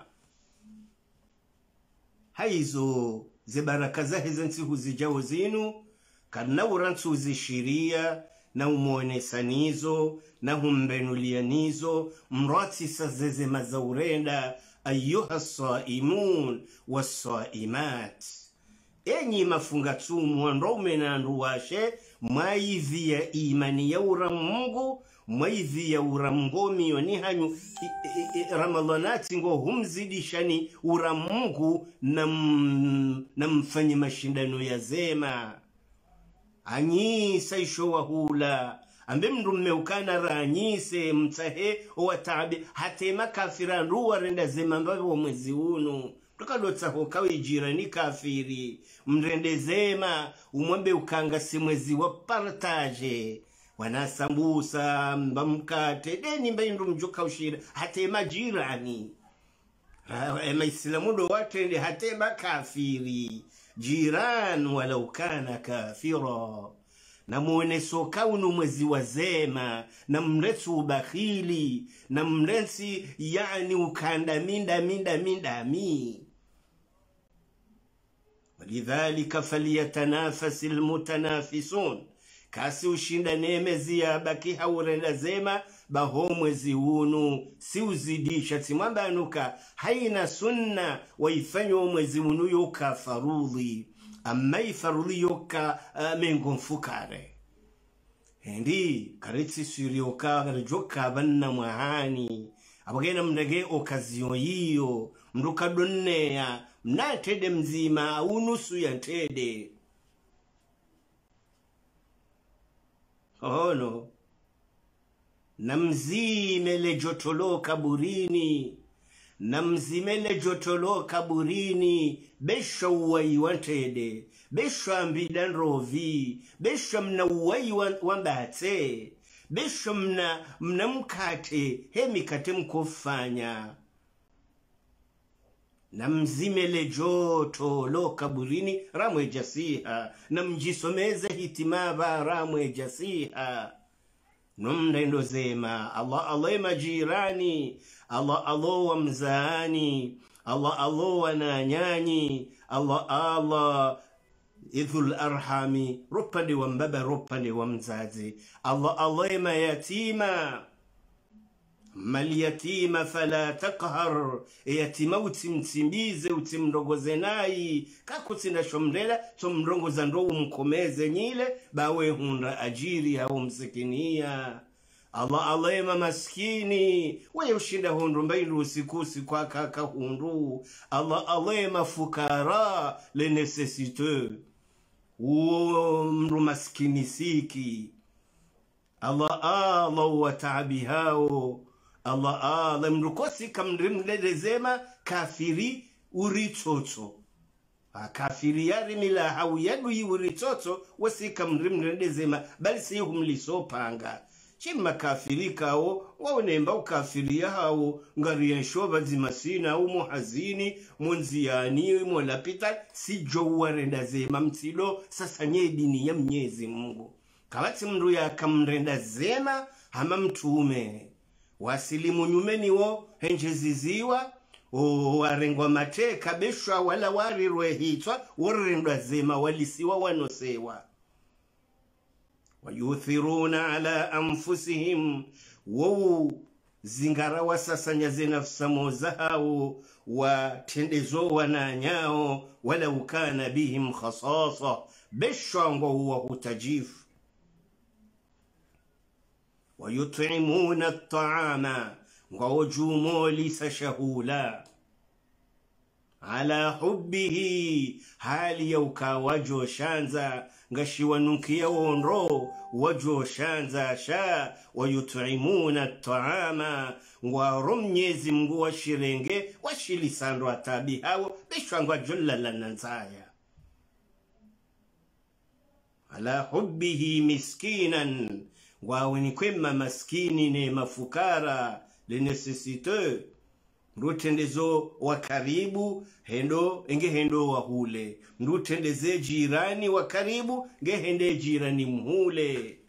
haizo zebaraka zahe zensi huzijawo zinu kana urantu uzishiria na umuonesa nizo na humbenulia nizo mrati sazezema za urenda ayuha saimun wasaimat enyi mafunga tumu andome na nduwashe mwaivi ya imani ya uramungu mwaivi ya uramungomi yoni hanyu Ramadhanati ngo humzidishani uramungu na mfanyi mashindano ya zema anyi saisho wahula ambe mrume ukana ranyise mtahe watabi hatema kafira nduwa renda zema mbabe wa mwezi hunu tukadota hokawe jirani kafiri mrende zema umwambe ukanga si mwezi wa partage wanasambusa mbamkate deni mbaindu mjuka ushira hatema jirani Islamu do watende hatema kafiri jiran walau kana kafira na muoneso kaunu mwezi wa zema na mretu ubakhili na mrensi yani ukanda minda mi walidhalika falyatanafasi almutanafisun kasi ushinda nemezi ya baki haurenda zema baho mwezi hunu si uzidisha timwamba anuka haina sunna waifanyo mwezi hunu yoka farudhi amma ifarudhi yoka mengo mfukare hendi karitsi surioka joka banna mwahani abagena mnage okaziyo hiyo mruka donea mnatede mzima unusu ya tede no namzimele jotolo kaburini namzimele jotolo kaburini besho uwai wantede besho ambidan rovi besho mna uwai wambate besho mna mkate hemikate mkofanya namzimele jotolo kaburini ramwe jasiha namjisomeze hitimaba ramwe jasiha numrendo zema Allah majirani Allah wa mzaani Allah wa nanyani Allah idhul arhami rupande wa mbaba rupande wa mzazi Allah ma yatima mal yatima fala taqhar yatima utimtimbize utimrongoze nai kakutina shomrela tumrongoza ndo umkomeze nyile bawe hunda ajiri au msikinia Allah ema maskini waye ushinda hundu mbairu usikusi kwa kaka hundu. Allah ema fukara le necessiteux mru maskini siki. Allah wataabi hao. Allah mrukosi kamrimledezema kafiri uritoto. Kafiri yari mila hau yadu yi uritoto wasi kamrimledezema bali si humlisopanga. Chima kafiri kao waonemba ukafiri ya hao ngari ya shoba zimasina umu hazini munziani mwalapita si jo warenda zema mtido sasa nye dini ya Mwenyezi Mungu. Kawati mru ya kamrenda zema hama mtume wasilimu nyumeni wo henjeziziwa warengwa mateka beshwa wala warirwe hitwa warendwa zema walisiwa wanosewa. Wayuthiruna ala anfusihim zingara wasasanya zinafsa mozao watendezo wananyao wala ukana bihim khasasa beshwa ngo hutajifu. Wayut'imuna at-ta'ama ngo lisa shahula ala hubbihi hali yauka wajo shanza ngashiwanukia wonro wajo shanza sha. Wayut'imuna at-ta'ama ngo Mwenyezi Mungu washirenge washilisando atabi hao bishwangwa jullala nanzaya. Ala hubbihi miskinan waweni kwema maskini ne mafukara le necessiteux mrutendezo wa karibu hendo wahule. Mrutendeze jirani wa karibu ngehende jirani mhule.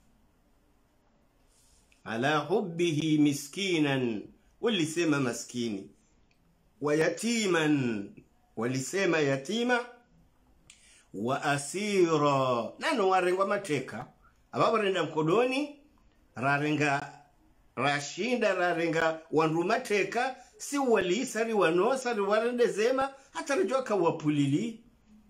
Ala hubbihi miskinan walisema maskini. Wa yatiman walisema yatima. Wa asira nano warengwa mateka. Ababarenda mkodoni rarenga rashinda rarenga wanrumateka si walisari wanosari warende zema hata rejoka wapulili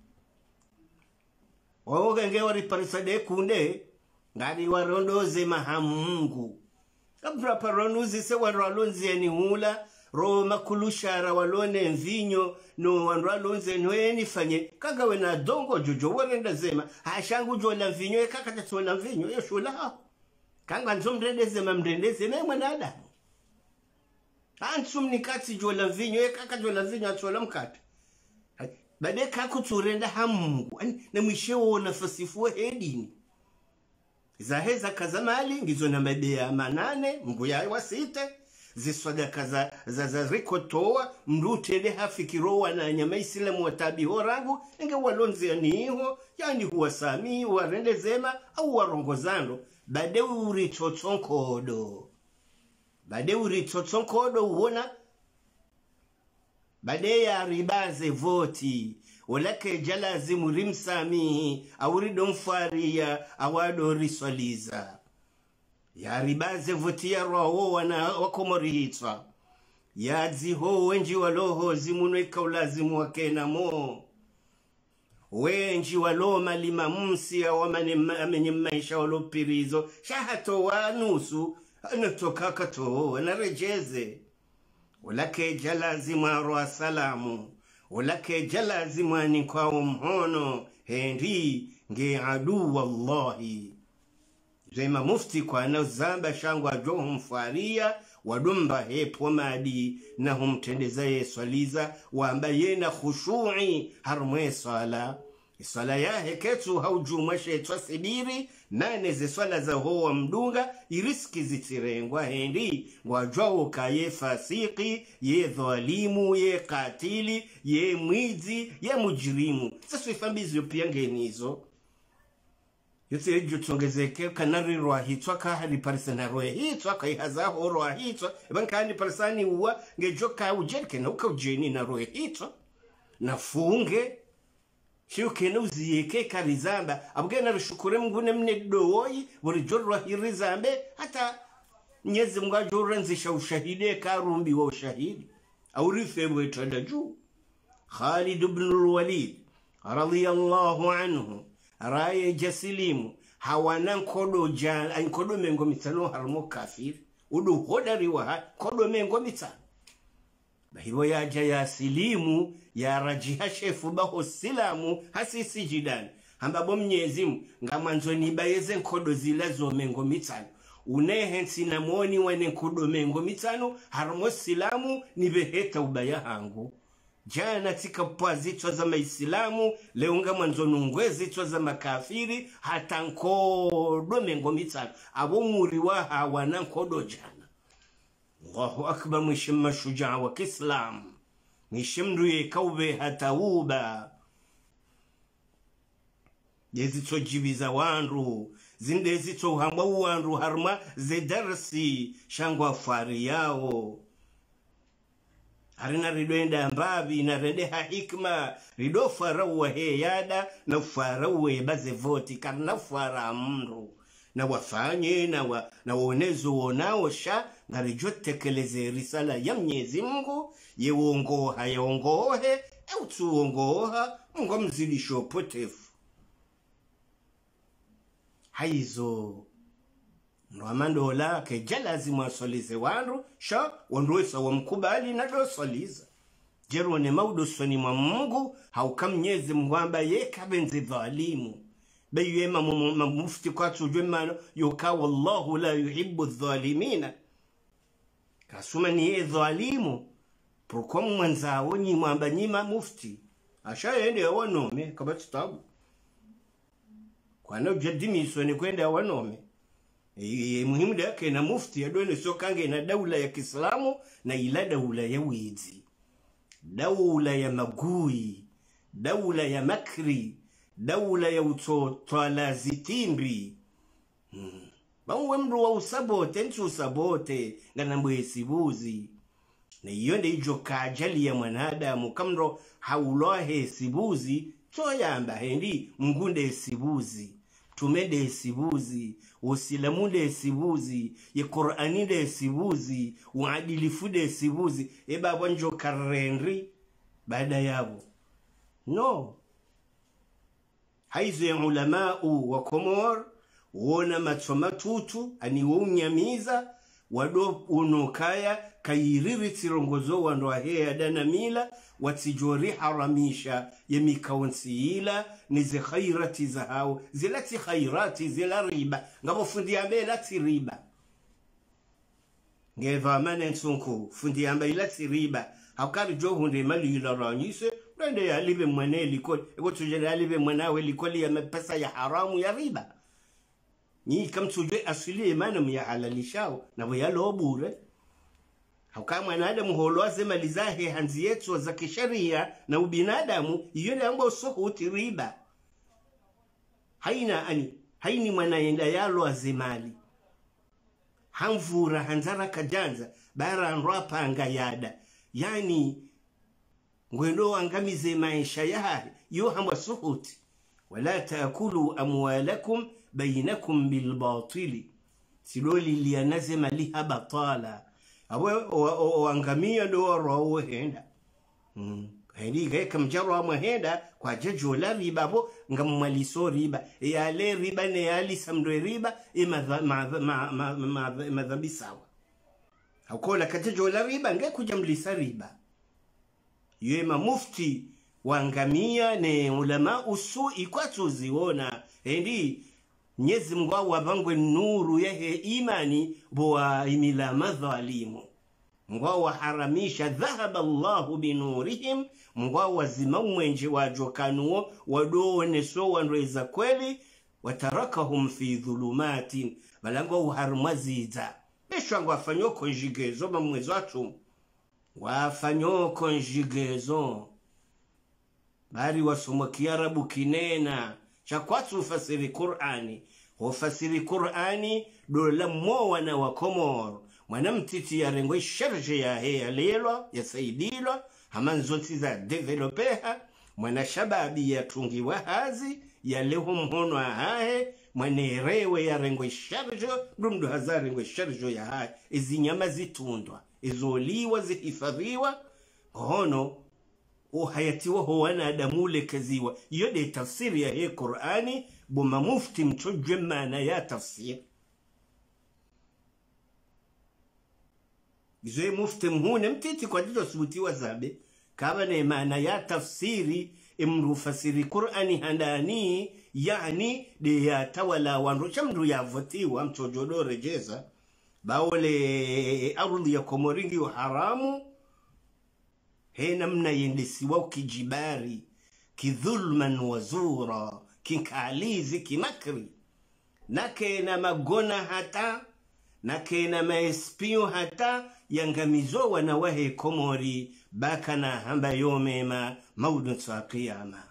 waoga nge wariparisade kunde ngari warondo zema hamungu kabra paronuzi se waralonzi ni hula ro makulushara walone mvinyo no wanralonzi nweni fanye kaga wena dongo jojo warenda zema hashangu jola mvinyo kaka tatola mvinyo yoshula kanga nzomrende zema mrende zema mwanada ansum nikati jola mvinyo kaka jola mvinyo atola mkate bade kakuturenda hamungu na mwishewo nafasifu hedini zaheza kazamali ngizo na mabea manane mungu ya wasite ziswadaka za rikotoa mrutele hafikirowa na nyama Islamu watabi horangu nge walonzi ya niho yani huwasami warende zema au warongozando bade uritotonkodo uona bade ya ribaze voti walake jalazi murimsami awurido mfaria awado riswaliza ya ribaze voti ya roho wana wakomori hitwa ya ziho wenji waloho zimunwe kaulazimu wakena mo wenji walo malima msi ya wamenye maisha walopirizo shahato wa nusu anatoka kato wanarejeze walake jalazimu arwa salamu walake jalazimu anikwa mhono hendi nge adu wallahi zema mufti kwa na zamba shangwa joho mfaria wadumba hepo madi na humtendeza yeswaliza waambaye na khushu'i harmwe swala ya heketu haujumweshe twasibiri nane ze swala za hoa mdunga iriski zitirengwa hendi wajwao kaye fasiki ye dhalimu ye katili ye mwizi ye mujrimu sasa ifambizi pia ngenizo yote ejo tongezeke kanari roahitwa ka hali parisana roahitwa ka ihazaho roahitwa bankani parisani uwa ngejoka ujerke na ukajeni na roahitwa na funge shuke no ziyeke karizamba abugena rushukure mngune mne doyi buri jorwa hirizambe hata Mwenyezi Mungu ajoranzisha ushahidi karumbi wa ushahidi au rifewe tadaju. Khalid ibn al-Walid radiyallahu anhu raye jasilimu hawana nkodo jana nkodo mengo mitano harmo kafiri udu hodari wa kodo mengo mitano bahibo yaja ya silimu ya rajiha shefu baho silamu hasisi jidani hamba Mwenyezi ngamanzo nibayeze nkodo zilazo mengo mitano unehensi na mwoni wane nkodo mengo mitano harmo silamu nibeheta ubaya hangu jana tika pwa zitwa za maislamu leo ngamanzo nungwe zitwa za makafiri hata nkodo mengo mitano abo muri wa hawana nkodo jana. Allahu akbar. Mwishim mashujaa wa Kiislamu mwishim duye kaube hatauba yezito jibiza wanru zinde zito hamba wanru harma zedarsi shangwa fari yao harina ridoenda mbabi na redeha hikma rido farawa heyada na farawa baze voti karna fara mru na wafanye na uonezo uonaosha na rijotekeleze risala ya Mwenyezi Mungu yewongoha yaongohe au tuongoha Mungu mzidisho potefu haizo Mwamando lake jalazimu asolize wanru sha wanruesa wa mkubali na dosoliza jeru ne maudosoni mwa Mungu haukamnyezi mwamba yeka benzi dhalimu bayema mufti kwa tujumano yuka wallahu la yuhibbu dhalimina kasuma ni dhalimu pourquoi mwanzao ni mwamba nyima mufti asha yende wanome kama tutabu kwa na ujadimi soni kwenda wanome muhimu yake na mufti adone sio kange na daula ya Kiislamu na ila daula ya wizi daula ya magui daula ya makri daula ya utotwala zitimbi bamwe mru wa usabote nchu usabote nganamwe sibuzi na yonde ijo kajali ya mwanadamu kamro haulohe sibuzi toyamba hendi mngunde sibuzi tumede sibuzi usilamude sibuzi ye Qur'ani de sibuzi uadilifu de sibuzi baba njo karrenri baada yabo no haizo ya ulamau wa Komor wona matomatutu ani wonyamiza wado unokaya kairiri tirongozo wando ahea dana mila watijori haramisha yemikaunsi ila nizi khairati za hao zilati khairati zila riba ngabo fundi ambe lati riba ngeva mane nsunku fundi ambe lati riba hakari jo hunde mali ila ranyise nende ya libe mwane likoli ego tujele libe mwanawe likoli ya pesa ya haramu ya riba ni kam tujwe asili imana ya halalishao na wayalo bure hauka mwanadamu holoaze mali zahe hanzi yetu za kisheria na ubinadamu yule ambaye suhuti riba haini mwanaenda yalo azimali hamvura hanzara kajanza bara nrapa angayada yani ngwendo angamize maisha yahe yo hamba suhuti wala taakulu amwalakum bainakum bilbatili siloli lianazema liha batala abo angamia ndo roho henda hendi geka mjaro amhenda kwa jejo la riba bo ngamaliso riba ya le riba ne yali samdo riba madhabi sawa hakola kajejo la riba ngekuja mlisa riba yema mufti wangamia ne ulama usu ikwatu ziona hendi Mwenyezi Mungu wabangwe nuru yahe imani boa imila madhalimu Mungu waharamisha dhahaba Allahu binurihim Mungu wazima mwenje wajokanuo wadone so wanreza kweli watarakahum fi dhulumatin balango uharmaziza besho wafanyo konjigezo bamwezo atu wafanyo konjigezo bari wasoma kiarabu kinena chakwatu ufasiri Qur'ani ufasiri Qur'ani dola mwana wa Komor mwana mtiti ya rengo sharje ya hea lelo ya saidilo hamanzoti za developeha mwana shababi ya tungi wa hazi ya leho mhono hae mwanerewe ya rengo sharjo dumdu hazari rengo sharjo ya hae izi nyama zitundwa izoliwa zihifadhiwa hono hayatiwa huwana adamule kaziwa yode tafsiri ya hii Qur'ani boma mufti mchojwe maana ya tafsir Gizwe mufti mhune mtiti kwa dito subuti wa zabe kaba ne maana ya tafsiri imrufasiri Qur'ani handani yani de ya tawala wanrocha mdu ya votiwa mchojodo rejeza bawole ardhi ya Komoringi wa haramu hena mna yendesiwa ukijibari kidhulman wa zura kinkalizi kimakri nakena magona hata nakena maespio hata yangamizo wanawahe Komori baka na hamba yomema maudu tsa qiyama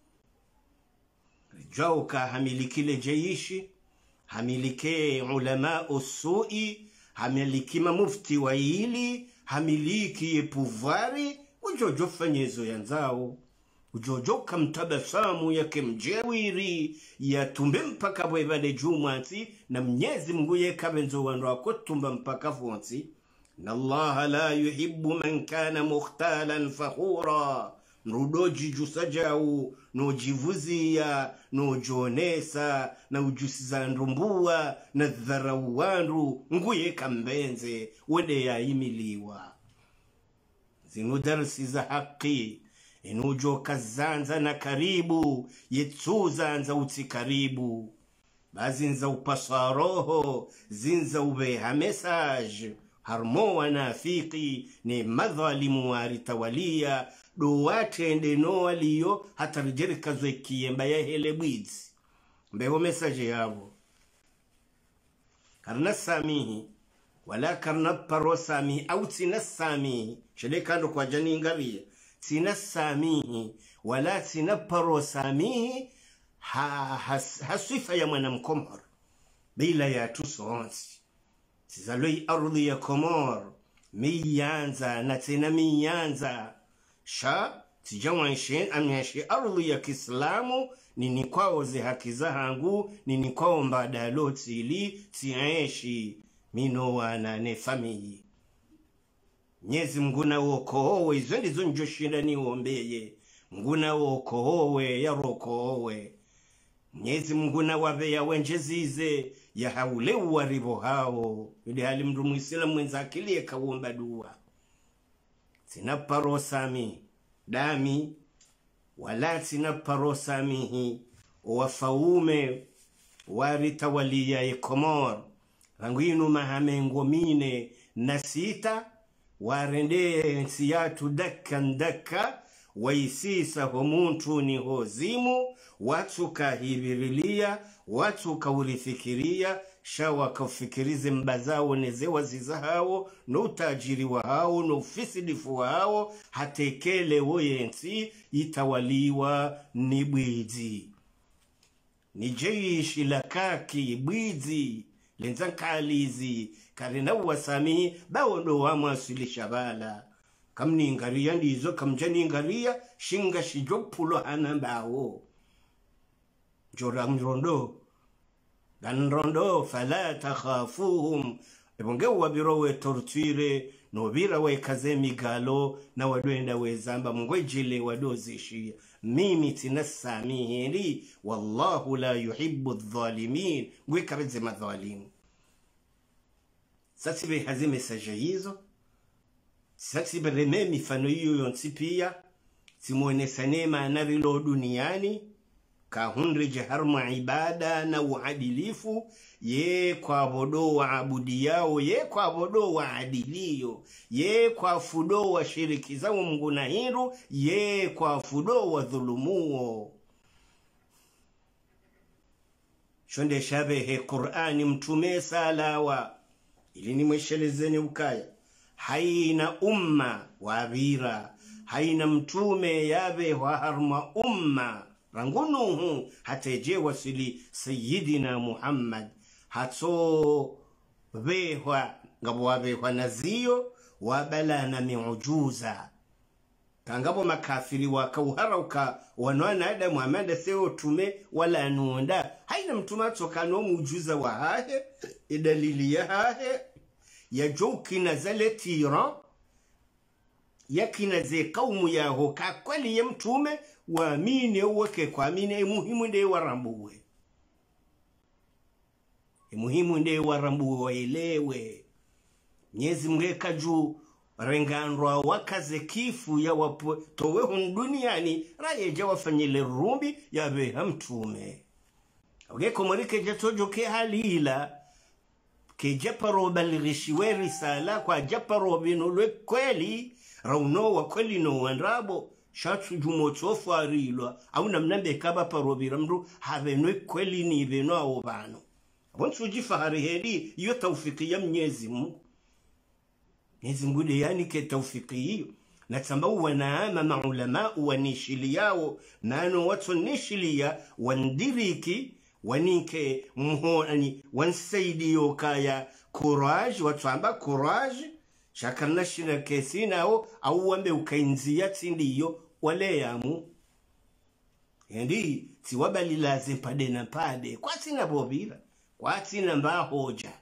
jauka hamilikile jeishi hamilike ulama usui hamiliki mufti wa hili hamiliki pouvari ujojo fanyezo yanzao ujojo kamtabasamu yake mjewiri ya tumbe mpaka bwebale jumati na Mwenyezi Mungu yekabenzo wanwa kutumba mpaka fonsi na Allah la yuhibbu man kana mukhtalan fakhura Nudoji jusajau no jivuzia no jonesa na ujusiza ndumbua na dharauwandu nguye kambenze wede ya imiliwa zinu darsi za haki inujo kazanza na karibu yetsuzanza uti karibu bazinza upaswa roho zinza ubeha message harmo wanafiki ni madhalimu waritawalia duwate ndeno waliyo hata rijerika zwe kiyemba ya hele bwizi mbeho message yabo karna samihi wala karna paro samihi au tina samihi shede kando kwa jani ingaria tina samihi wala tina paro samihi hasifa ya mwana mkomor bila ya tusonsi tizaloi ardhi ya Komor miyanza na tena miyanza sha tijawanshen amyashi ardhi ya Kiislamu nini kwao ze haki zangu nini kwao mbadalo tili tiaishi mino wana ne family Mwenyezi Mungu na wokowe izo ndizo njoshinda ni ombeye Mungu na wokowe ya rokowe Mwenyezi Mungu na wabe ya wenjezize ya haule waribo hao ili hali mdu muislamu mwenza akilie kawomba dua sina parosami dami wala sina parosamihi wafaume waritawalia ya Komor ranguinu mahamengo mine na sita warende siyatu daka waisisa homuntu ni hozimu watu kahibirilia watu kaurifikiria shawa kafikirize mbazao nezewa zizahao no utajiri wa hao no ufisidifu wa hao hatekele woyensi itawaliwa ni bwizi ni jeishi lakaki bwizi lenzankalizi karina wasami bawondo wa mwasilisha bala kamni ngaria ndizo kamjani ngaria shinga shijopulo anambawo jora mrondo ganrondo fala takhafuhum ebongewa birowe torture no birawe kazemi galo na wadwenda wezamba mngwejile wadozishia mimi tinasamihi wallahu la yuhibbu adh-dhalimin ngwekarize madhalim sasibe hazime sajayizo sasibe rememi fano hiyo yontipia simuonesa neema narilo duniani kahundri jaharma ibada na uadilifu ye kwa bodo wa abudi yao ye kwa bodo wa adiliyo ye kwa fudo wa shiriki zao Mungu na hiru ye kwa fudo wa dhulumuo shonde shabehe Qur'ani mtume salawa ili ni mweshelezeni ukaya haina umma wabira haina mtume yabe wa harma umma rangunuhu hateje wasili sayyidina Muhammad hato behwa ngabo wabehwa naziyo wabala na miujuza kangabo makafiri wakauharauka wanwana ada Muhammad seo tume wala nuonda haina mtume atokano muujuza wa hahe idalili ya hahe ya joki na zale tiran yakina ze kaumu yaho kakweli ya mtume waamini uweke kwa amini muhimu nde warambuwe muhimu nde warambu waelewe Mwenyezi Mungu juu rengandwa wakaze kifu ya wapo towe duniani rayeje wafanyile rumbi yabe hamtume ogeko morike jatojo ke halila ke japaro balirishi risala kwa japaro binulwe kweli rauno wa kweli no wandrabo shatu jumotofu arilwa au namnambe kaba parobira mru havenwe kweli ni beno abo bano bonsu jifahari heri iyo tawfiki ya Mwenyezi Mungu Mwenyezi Mungu yani ke tawfiki hiyo na tambau wanaama maulama wanishili yao nano watu nishilia wandiriki wanike mhoni wansaidiyo kaya courage watu amba courage shakarna shina kesi nao au wambe ukainzia tindiyo wale yamu Hendi tiwabali lazim pade na pade kwa tina bobira kwa tina mba hoja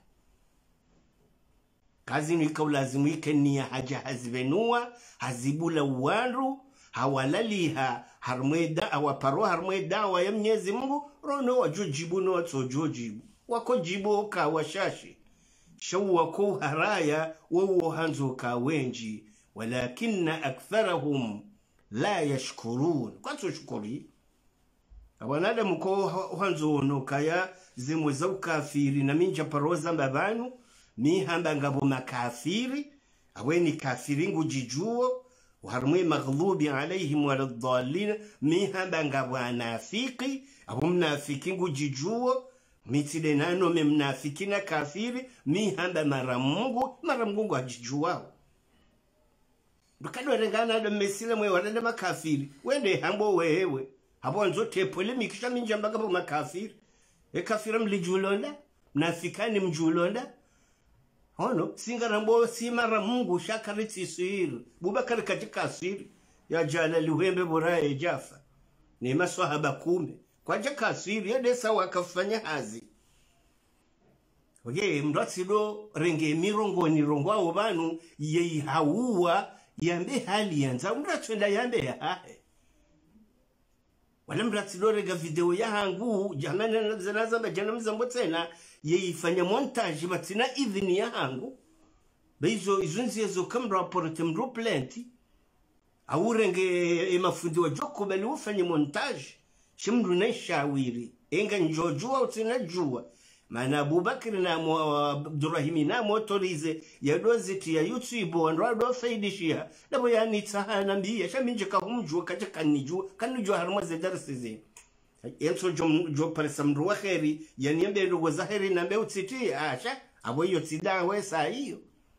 kazi nika ulazimu ike niya haja hazivenua hazibula uwaru hawalaliha harmweda awaparo harmweda wa ya Mwenyezi Mungu rono wajojibu no watojojibu wako jibu ka washashi shawu wako haraya wawo hanzo ka wenji walakinna aktharahum la yashkurun kwanto shukuri abanada muko hanzo no kaya zimwe za ukafiri na minja paroza mbabanu mi hamba ngabo makafiri aweni kafiri ngujijuo وهرمي مغلوب عليهم ولا الضالين ميها نافقي أو منافقين جيجو ميتلنانو منافقين كافير ميها مرمغو جيجوao Bukado rengana da mesile mwe wadanda makafiri wende hambo wewe hapo nzote polemic shaminja mbaga makafiri kafira mlijulonda mnafikani mjulonda Ono singarambo simara Mungu shakariti siri Bubakari katika siri ya jana liwembe borae Jafa ni maswahaba 10 kwa jaka siri ya desa wakafanya hazi Oye mratido renge mirongo ni rongwa banu yei hauwa yambe hali yanza mratwenda yambe hae wala mratido rega video ya hangu jamana zinaza bajana mzambo tena yeifanya montage batina idhini ya hangu beizo izunzi yezo kamera porte mro plenty awurenge mafundi wa joko bali ufanye montage shimru na shawiri enga njojua utinajua maana Abubakar na Abdurrahim na motorize ya doziti ya YouTube ndo faidishia nabo yani tahana mbia shaminje ka humjua kaje kanijua harmaze darasize Yenso jo paresa mruwa kheri yaniambe ndugu zaheri nambe utsiti asha abo hiyo tidawe saa hiyo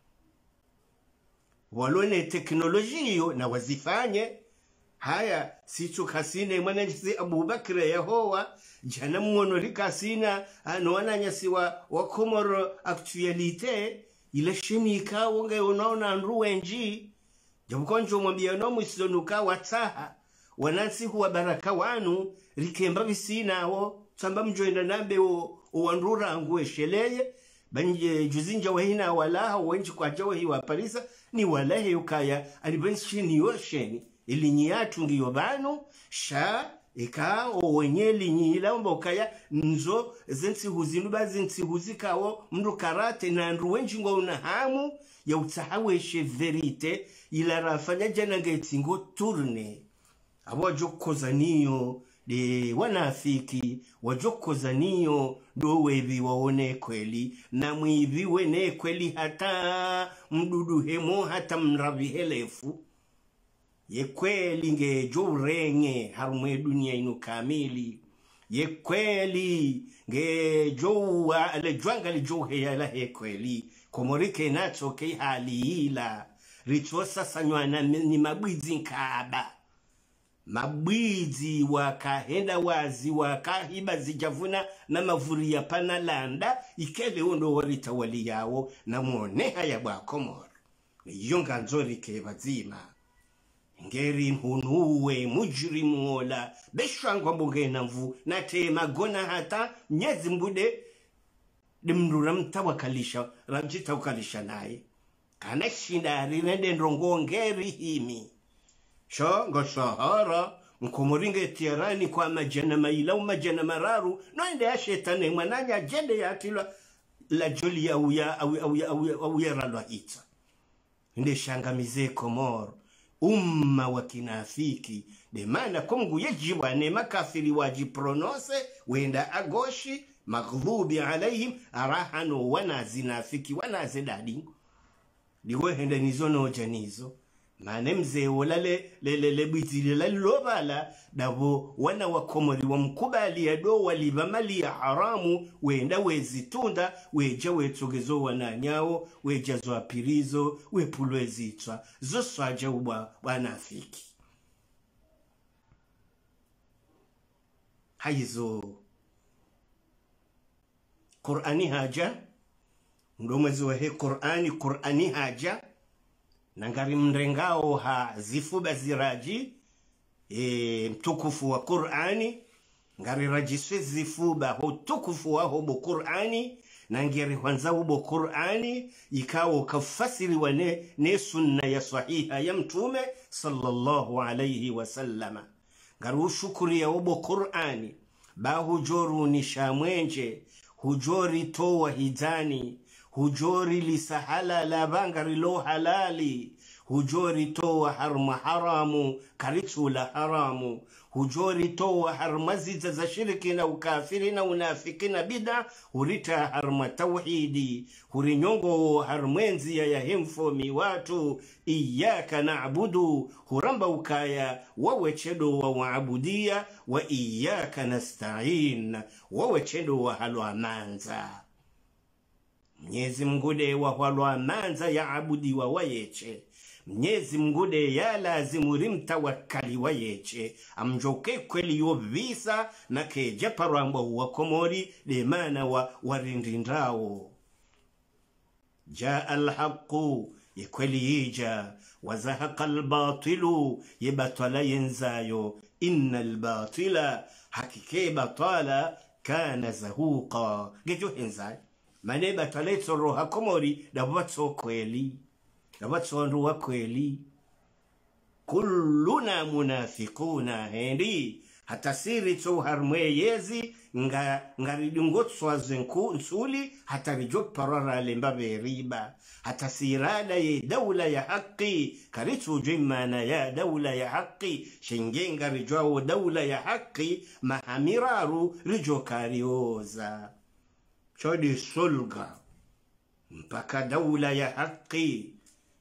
walone teknolojia na wazifanye haya sicho kasine mwanajisi Abubakar Yehowa jana muono likasina anoana nyasi wa Komoro actualite ile shini kawo nge unaona nruwenji jabukonjo mwambia no msizonuka wataha wanansi huwa baraka wanu rikemba bisinao samba mjoenda nambe uandura nguwe sheleye banje juzinja wahina walaha wenji kwa jawa hiwa parisa ni walahe ukaya alibenshini yosheni ilinyi yatu ngiyo banu sha ika wenye linyi ilamba ukaya nzo zensi huzinuba zensi huzikawo mdu karate na ndu wenji ngo unahamu ya utahaweshe verite ila rafanya jana ngetingo turne abo wajokozaniyo de wanafiki wajokozaniyo do wevi waone kweli na mwivi wene kweli hata mdudu hemo hata mrabi helefu ye kweli ngejo urenge harumwe dunia inu kamili ye kweli ngejo ale jwanga lijo heyala he kweli komorike nacho ke halila richosa sanywana ni mabwizi nkaba mabwizi wakahenda wazi wakahiba zijavuna na mavuri ya panalanda ikele undo warita wali yao na muoneha ya Komoro yonga nzori ke bazima ngeri hunuwe mujrimu ola beshangwa mbugena mvu na tema gona hata Mwenyezi Mbude dimrura mtawakalisha ramjita ukalisha naye kana shinda rinende ndrongo ngeri himi Sho ngo shahara mkomoringe tiarani kwa majana maila u majana mararu no ende ya shetane mwananya jende ya atila la joli au ya ralwa ita inde shangamize Komoro umma wa kinafiki de maana kongu yejiwa ne makafiri wajipronose wenda agoshi maghdubi alaihim arahano wana zinafiki wana zedadi diwe hende nizono janizo mane mzee wala le bitile la lobala dabo wana wa Komori wa mkubali ya do waliba mali ya haramu wenda wezitunda weja wetogezo wananyao weja zo apirizo wepulwe zitwa zoswaja uba wanafiki haizo Qur'ani haja ndo mwezi wa he Qur'ani haja nangari mrengao ha zifuba ziraji mtukufu wa Qur'ani ngari rajiswe zifuba ho tukufu wa hobo Qur'ani nangeri kwanza ubo Qur'ani ikawo kafasiri wa ne sunna ya sahiha ya mtume sallallahu alayhi wasallama ngari ushukuri ya ubo Qur'ani ba hujoru ni shamwenje hujori towa hidani hujori lisahala la bangari lo halali hujori towa harma haramu karitu la haramu hujori towa harmaziza za shiriki na ukafiri na unafiki na bida hurita harma tawhidi hurinyongo harmwenzi ya hemfomi watu iyaka na'budu huramba ukaya wawechedo wa waabudia wa iyaka nasta'in wawechedo wa halwa manza Mnyezi mgude wa halwa manza ya abudi wa wayeche Mnyezi mgude ya lazimu rimtawakali wayeche amjoke kweli yo visa na keja parambo wa Komori de mana wa warindindrao jaa alhaqu yekweli hija wazahaqa albatilu yebatala yenzayo innal batila hakike batala kana zahuqa gejo henzai mane batala tsoro Komori dabatso kweli dabatso nduwa kweli kulluna munafiquna hendi hatasiri to harmwe yezi ngaridungotswa zenku nsuli hatarijok parara lembabe riba hatasirada ye dawla ya haqi karitu jimana ya dawla ya haqi shingenga rijwa dawla ya haqi mahamiraru rijokarioza chodi sulga mpaka dawla ya haqi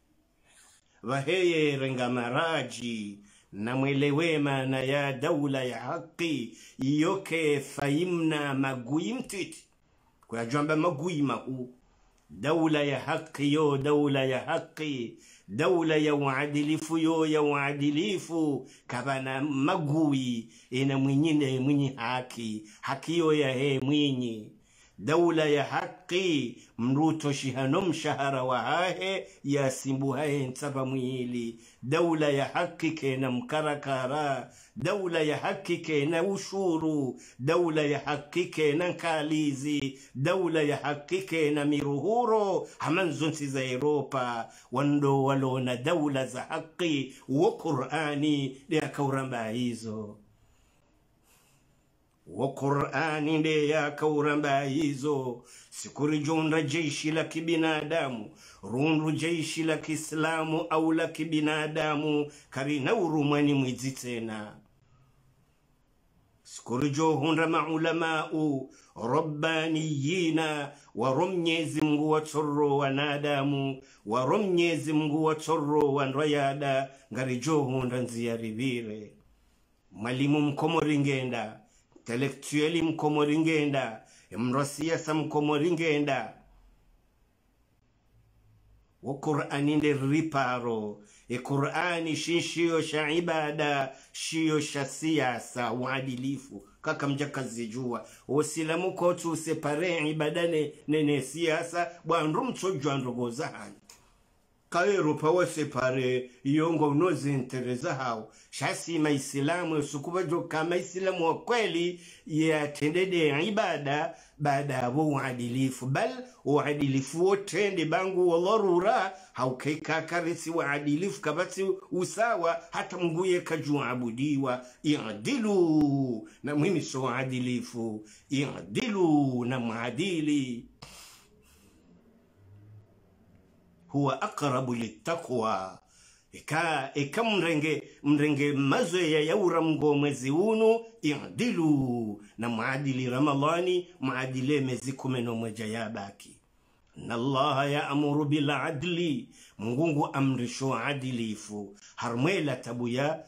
waheye rengamaraji na mwelewema na ya dawla ya haqi yoke faimna maguimtiti kwa jamba maguima hu dawla ya haqi yo dawla ya haqi dawla ya uadilifu yo ya uadilifu kabana magui ina mwinyine mwinyi haki yo ya he mwinyi dawla ya haqi mruto shihano mshahara wa hahe ya simbu hahe ntaba mwili dawla ya haqi kena mkarakara dawla ya haqi kena ushuru dawla ya haqi kena nkalizi dawla ya haqi kena miruhuro hamanzonsi za Europa wando walona dawla za haqi wa Qur'ani de akauramba hizo wa Qur'ani nde ya kauramba hizo sikurijunda jeshi la kibinadamu rundu jeshi la Kiislamu au la kibinadamu karina urumani mwizi tena sikurijohunda maulamau rabbaniyina warumnyezi Mungu wa chorro wanadamu warumnyezi Mungu wa chorro wanrayada ngarijohunda nziyaribire mwalimu mkomoringenda intellectuali mkomoringenda mrasiasa mkomoringenda wa Qur'ani nde riparo Qur'ani shishio sha ibada shio sha siasa uadilifu kaka mjakazi jua usilamu kotu separe ibadane nene siasa bwandu mtsojwa ndogozahani kaero pawa separe yongo unozi intereza hao shasi maislamu sukubajo kama islamu wa kweli ya tendede ibada baada ya uadilifu, bal uadilifu wote bangu wa dharura haukaika karisi uadilifu kabati usawa hata mguye kajuabudiwa. I'dilu na mwini so uadilifu, i'dilu na muadili huwa aqrabu littaqwa. Ika mrenge mazoe ya yaura mgo mwezi unu. I'dilu na muadili Ramadhani muadile mezi 11 ya baki. Na Allah ya'muru bil adli, Mungu amrisho adilifu. Harmwela tabu ya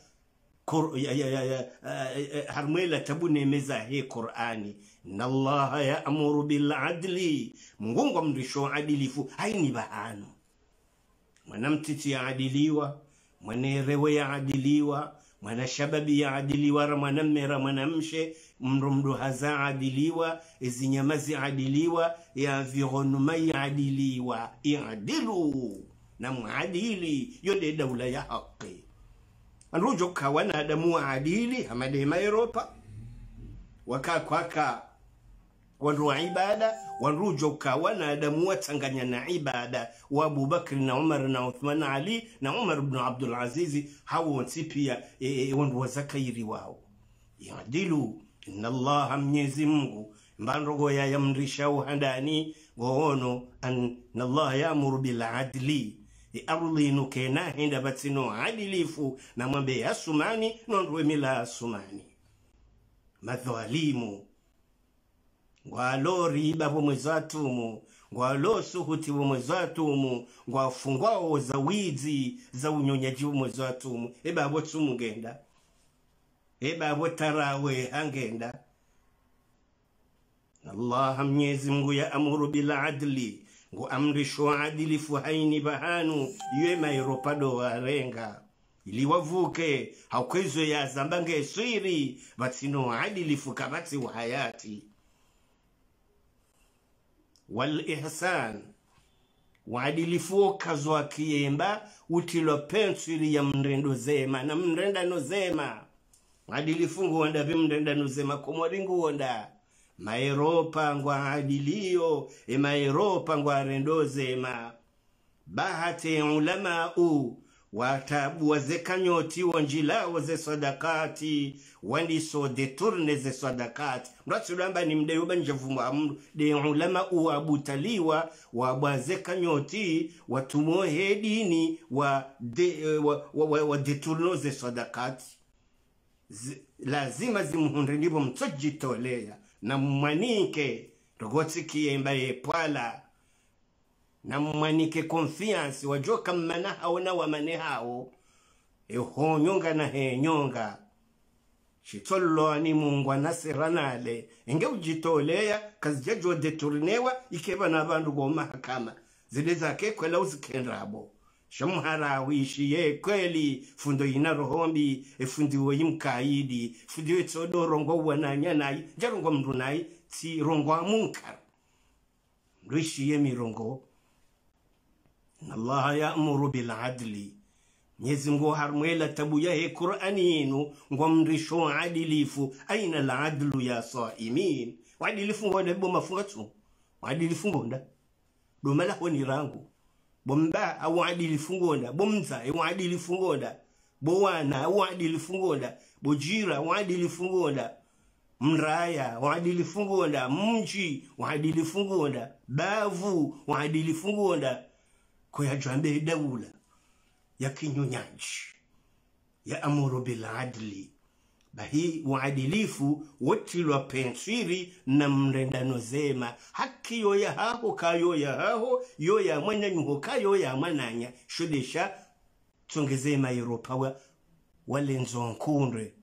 harmwela tabu nemeza he Qur'ani. Na Allah ya'muru bil adli, Mungu amrisho adilifu. Haini bahanu mwanamtiti ya adiliwa, mwanerewe ya adiliwa, mwana shababi ya adiliwa, mwanammera mwanamshe mrumdu haza adiliwa, izinyamazi adiliwa, ya environnement ya adiliwa. I'dilu na muadili yode dawla ya haqi. Anrujo kawana adamu adili hamadema Europa wakakwaka wanru ibada, wanrujo kawana adamu watanganya na ibada wa Abu Bakr na Umar na Uthman na Ali na Umar ibn Abdul Aziz hawo nsipia wanru wazakairi wao. I'dilu inna Allah Mwenyezi Mungu mbanrogo ya yamrisha uhandani goono anna Allah ya'muru bil adli. Aruli nukena hinda batino adilifu na mwambe ya sumani nondwe mila sumani. Madhalimu ngwalo riba bomwezatumu, ngwalo suhuti bomwezatumu, ngwafungwao za wizi za unyonyaji bomwezatumu. Eba abo tumugenda, eba abo tarawe hangenda. Allah Mwenyezi Mungu ya'muru bil adli, ngu amrisho adilifu haini bahanu yema Europa do warenga ili wavuke haukwezo ya zambange siri batino adilifu kabati wa hayati. Wal ihsan uadilifu kazwa kiemba utilo pensili ya mrendo zema na mrenda no zema. Uadilifu nguonda vimrenda no zema kumoringu onda Maeropa ngwa adilio Maeropa ngwa rendo zema. Bahate ulama watabu wazekanyoti wanjila waze sadakati wandiso deturne ze sadakati. Mratu lamba ni mdeyo banjavumu amru de ulama wabutaliwa wabazekanyoti watumohe dini wa deturno ze sadakati. Lazima zimuhunde nibo mtojitolea na mwanike rogoti kiemba yepwala na mwanike confiance wajoka mmana hao na wamane hao nyonga na nyonga shitolo ni Mungu anasiranale inge ujitolea kazijajo deturnewa ikeba na bandu go mahakama zile zake kwela uzikenrabo shamuhara wishiye kweli fundo ina rohombi efundiwe yimkaidi fundiwe tsodoro ngo wananya nayi jarongo mndu nayi ti rongo munkar wishiye mirongo. Allah ya'muru bil adli, Mwenyezi Mungu harmwela tabu ya Qur'ani yenu ngomrisho adilifu. Aina al adlu ya saimin? Adilifu ngonda bo mafungatu, adilifu ngonda do mala honi rangu bomba au adilifu ngonda bomza adilifu ngonda bowana adilifu ngonda bojira adilifu ngonda mraya adilifu ngonda mji adilifu ngonda bavu adilifu ngonda kwa jambe dawla ya kinyonyaji ya amuru bil adli. Bahi uadilifu wotilwa pensiri na mrendano zema. Haki yo ya haho kayo ya haho yo ya mwana nyuho kayo ya mananya shudesha tungezema Europa wale nzonkunre.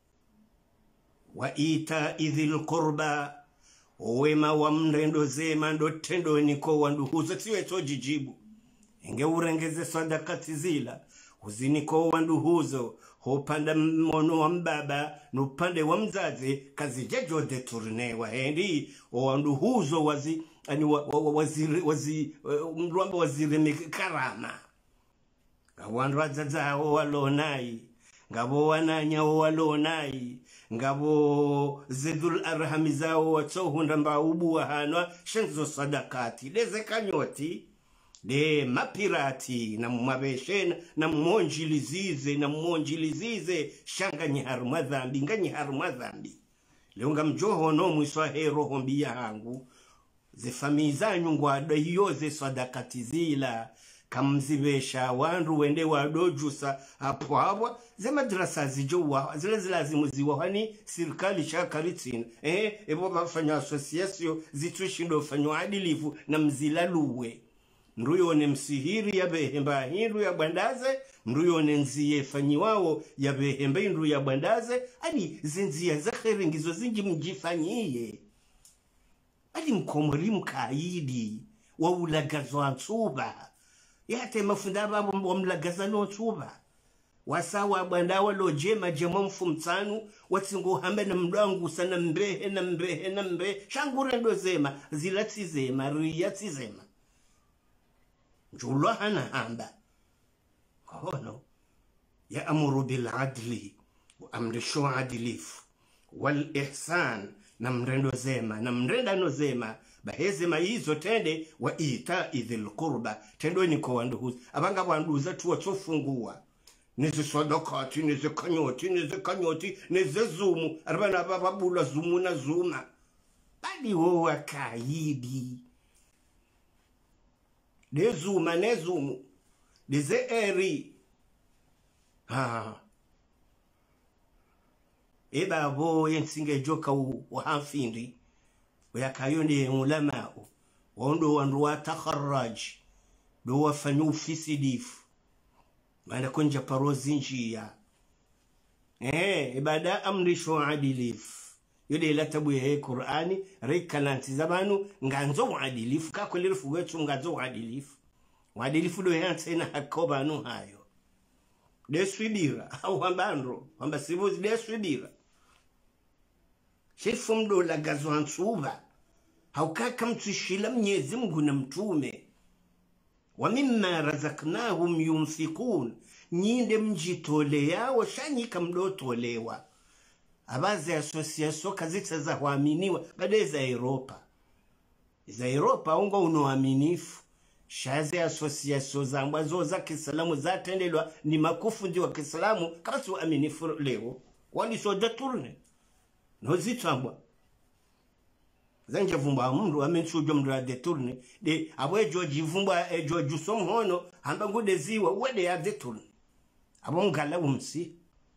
Wa ita idhil qurba, wema wa mrendo zema ndo tendo niko wanduhuzo tiwe tojijibu. Inge urengeze sadakati zila uziniko wanduhuzo hopanda mono wa mbaba nupande wa mzazi kazi jejo deturnewa hendi wanduhuzo mruamba waziri karama gawandu wazazao walonai ngabo wananya walonai ngabo zidul arhami zao watsohunda mbaubu wa hanwa shenzo sadakati leze kanyoti de mapirati na mwabeshena na mmonjilizize shanga nyiharumwa dhambi nga nyiharumwa dhambi leonga mjoho no mwiswa hero hombi ya hangu zefami zanyu ngwada yoze sadakati zila kamzibesha wandu wende wadojusa hapo hapo ze madrasa zijowa zile zilazimu ziwahani serikali shakaritsina ebo bafanya association zitwishindo fanywa adilifu na mzilaluwe nduyone msihiri ya behemba hindu ya bandaze nduyone nziye fanyiwao ya behemba hindu ya bandaze ali zinziya zakheri ngizo zinji mjifanyiye ali mkomori mkaidi wa ulagazwa nsuba yate mafunda babo wamlagaza no nsuba wasawa bandawa lojema jema mfumtsanu watsingo hambe na mdangu sana mbehe shangure ndo zema zilatsizema riyatsizema njulwa hana hamba hono ya amuru bil adli wa amrishu adilifu wal ihsan na mrendo zema na mrenda no zema baheze maizo tende wa ita idhil qurba tendo ni ko wanduhuza abanga banduza tuwa tsofungua nizo sadakati nizo kanyoti nizo zumu arabana babula zumu na zuma bali wo wakaidi nezuma nezumu deze eri eba bo yensinge joka uhamfindi wayakayonde ulamao wondo wandu watakharraj do wafanyu ufisidifu maana kunja parozi njia ibada amrisho adilif yode latabu ya Qur'ani rekalanti zabanu nganzo adilifu kakwelifu wetu nganzo adilifu do yansena hakoba no hayo deswibira au hambandro hamba sibuzi deswibira shefu mdo la gazwan suba haukaka mtushila Mwenyezi Mungu na mtume wa mimma razaqnahum yunfiqun nyinde mjitolea washanyika mdo tolewa abaze association kazita za huaminiwa baadaye za Europa ungo unoaminifu shaze association za ambazo za Kiislamu zatendelwa ni makufundi wa Kiislamu kama si uaminifu leo wali so deturne no zitambwa zanje vumba mundu amensujo mndra deturne de abwejo jivumba ejo jusomhono hamba ngude ziwa wede ya deturne abongala umsi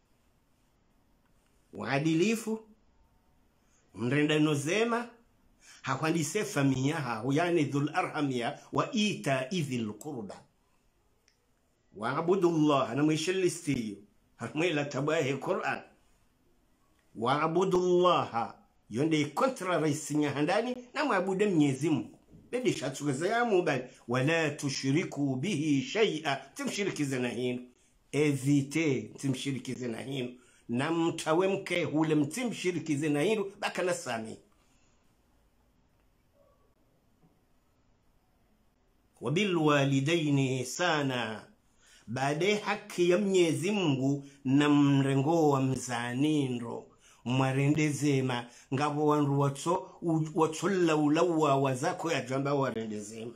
waadilifu mrenda nozema hakwandise familia hao yani dhul arhamia wa ita idhil qurba wa abudullah na mwishilistiyo harmela tabahi Qur'an wa abudullah yonde kontra raisinya handani na mwabude Mwenyezi Mungu bedi shatsugaza ya mubali wala tushiriku bihi shay'a timshirikize na hino evite timshirikize na hino na mtawe mke hule mtimshirikize na hino baka na sami wabil walidaini ihsana baade haki ya Mwenyezi Mungu na mrengo wa mzanindro mwarendezema ngabo wandu watsolla ulawa wazako ya jamba warendezema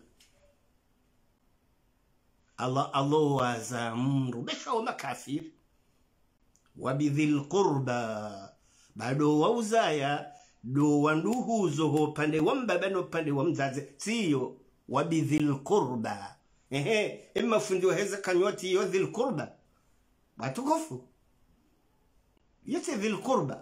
Allah waza mru besha wa makafiri wabidhil qurba bado wauzaya do wanduhuzo ho pande wambaba no pande wamzaze siyo wabidhil qurba imma fundi heza kanyoti yo dhil qurba batukofu yete dhil qurba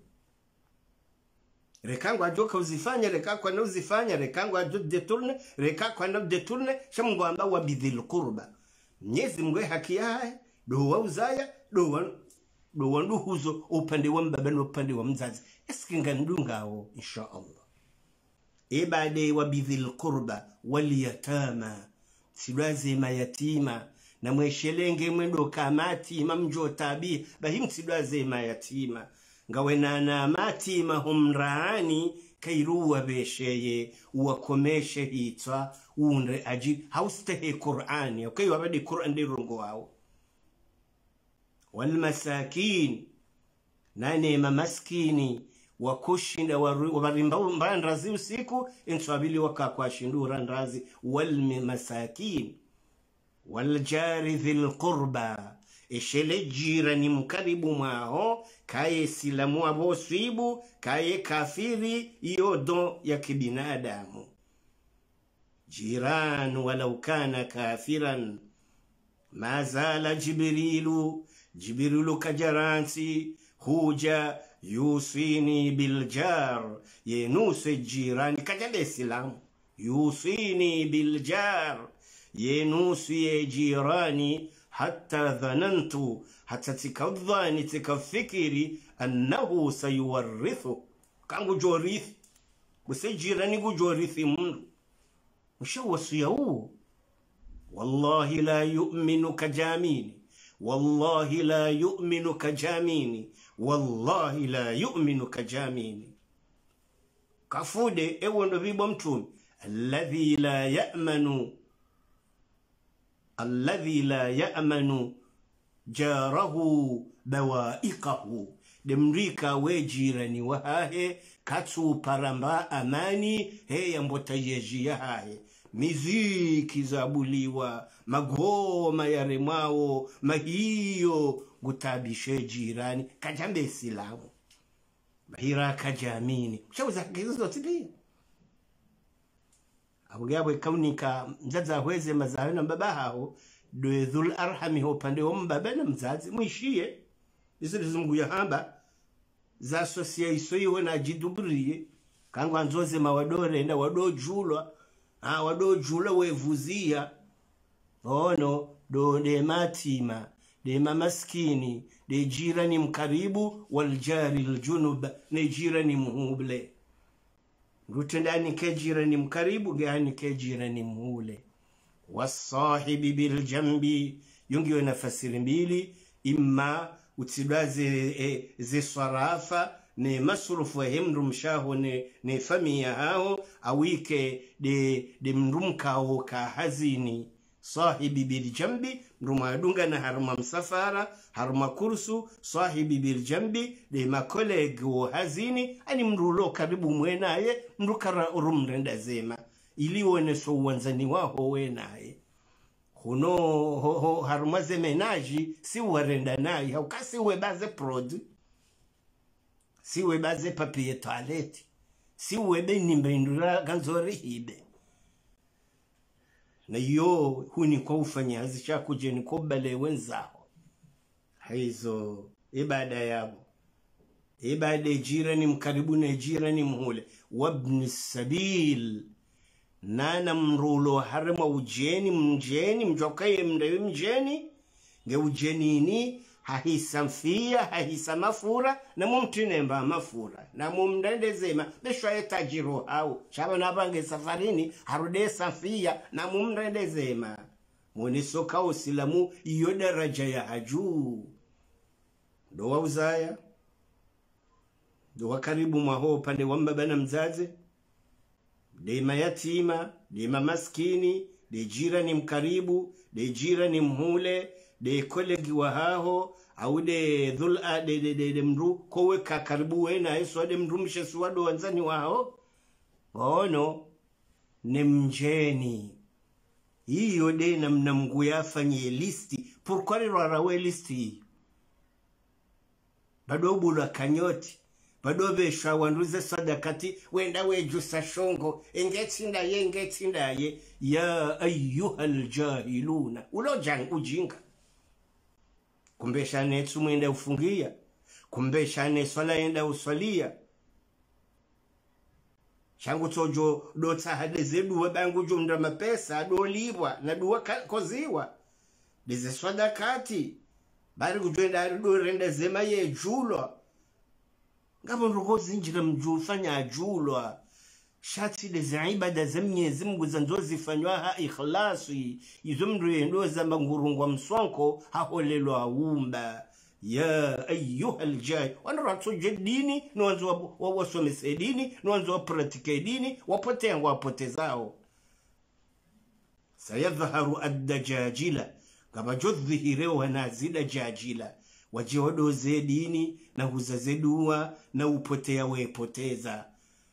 rekangu ajoka uzifanya rekakwa na uzifanya rekangu ajodeturne rekakwa na deturne shamungu amba wabidhil qurba Mwenyezi Mungu haki yae do wauzaya do wanduhuzo upande wambaba no pande wamzaze eskinga ndungao insha Allah ibade wabidhil qurba wal yatama sidwaze mayatima na mweshelenge mwendo kamati mamjo tabi bahim sidwaze mayatima ngawena na matima humraani kairuwa besheye uwakomeshe hitwa unre aji haustehe Qur'ani okay wabadi Qur'an de rongo wao wal masakin na neema maskini wakushinda warimba mbandrazi usiku inswabili wakakwa shindura ndazi wal masakin wal jari dhil qurba ishele jirani mkaribu mwao kaye silamu abosibu kaye kafiri yodo ya kibinadamu jiran walau kana kafiran ma zala jibrilu kajaransi huja yusini biljar yenuse jirani kajade silamu yusini biljar yenusi jirani hatta dhanantu hatta tikadhani tikafikiri annahu sayuwarithu kangu jorith buse jirani gujorithi mundu mshawasiya huu wallahi la yu'minu kajamini wallahi la yu'minu kajamini wallahi la yu'minu kajamini kafude ewo ndo bibo mtume alladhi la ya'manu jarahu bawa'iqahu demrika wejirani wahahe katsu paramba amani heya mbotayejia hahe miziki zabuliwa magoma yaremao mahiyo gutabishe jirani kajambe silamu bahira kajamini shaweza kizo tibi abugabwe kaunika mzaza hweze mazahana mbaba hao doedhul arhami ho pande wa mbaba na mzazi mwishie izo zungu ya hamba za association yiwe na jidubriye kangwa nzoze mawadore enda wadojulwa wadojula wevuzia ono do de matima de mamaskini de jirani mkaribu wal jari aljunub ne jirani muhule ngutendani ke jirani mkaribu gani ke jirani muhule wasahibi bil jambi yungiwe nafasiri mbili imma utidaze ze swarafa ne masrufu hemru mshaho ne famia hao awike de mrumkao ka hazini sahibi bil jambi mrumadunga na haruma msafara haruma kursu sahibi bil jambi de makolego hazini ani mrulo karibu mwenaye mrukara urumrenda zema ilione so wanzani waho wenaye huno haruma zemenaji si warenda naye haukasi webaze prod si webaze papier toilette si webe nimbindura ganzori hibe na yo huni kwa ufanyazi chakuje ni kobale wenzao hizo ibada yabo ibada jirani mkaribu na jirani muhule wabn sabil nana mrulo harma ujeni mjeni mjokaye mndewe mjeni nge ujenini hahisamfia hahisamafura na mumtinemba mafura na mumndendezema beshwaye tajiro hao shaba nabange safarini harude samfia na mumndendezema munisoka usilamu iyo daraja ya ajuu ndo wauzaya ndo wakaribu mwaho pande wambaba na mzaze de mayatima de mamaskini de jirani mkaribu de jirani mhule de kolegi wa hao au de dhul'a de mru kowe ka karibu wena yeso de mrumshe suwado wanzani wao ono ne mjeni hiyo de namna mngu yafanye listi pourquoi rarawe listi bado bula kanyoti bado besha wanduze sadakati wenda wejusa shongo engetsinda ye ya ayyuhal jahiluna ulojan ujinga kumbesha netsu mwenda ufungia kumbesha ne swala enda uswalia changu tojo dota hadezedu wabangu jumda mapesa dolibwa na duwa koziwa dize sadakati bari kujwenda do renda zema ye julwa ngabo ndugo zinjira mjufanya julwa shati de ibada za Mwenyezi Mungu zanzozifanywa ha ikhlasi izumru yendo zamba ngurungwa msonko haholelwa aumba ya ayyuhal jahil wanaratu dini nwanzo wasomese dini nwanzo pratike dini wapotengwa wapotezao sayadhharu ad-dajajila kama judhihire wanazida jajila wajiodoze dini na huzaze dua na upotea wepoteza.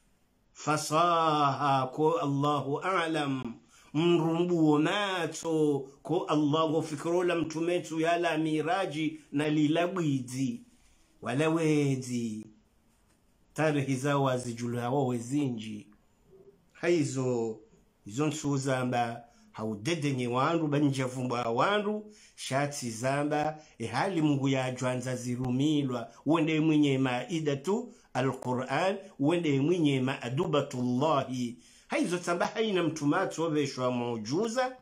Fasaha ko Allahu a'lam, mrumbu mato ko Allahu fikrola mtumetu yala miraji na lilabwizi wala wezi tarehe zao wazijula wao wezinji. Haizo izo nsu zamba haudedenye wandu banjavumba wandu shati zamba hali Mungu yajwanza zirumilwa wende mwenye maidatu al-Qur'an wende mwenye maadubatullahi. Haizo zamba haina mtumato weshwa muujuza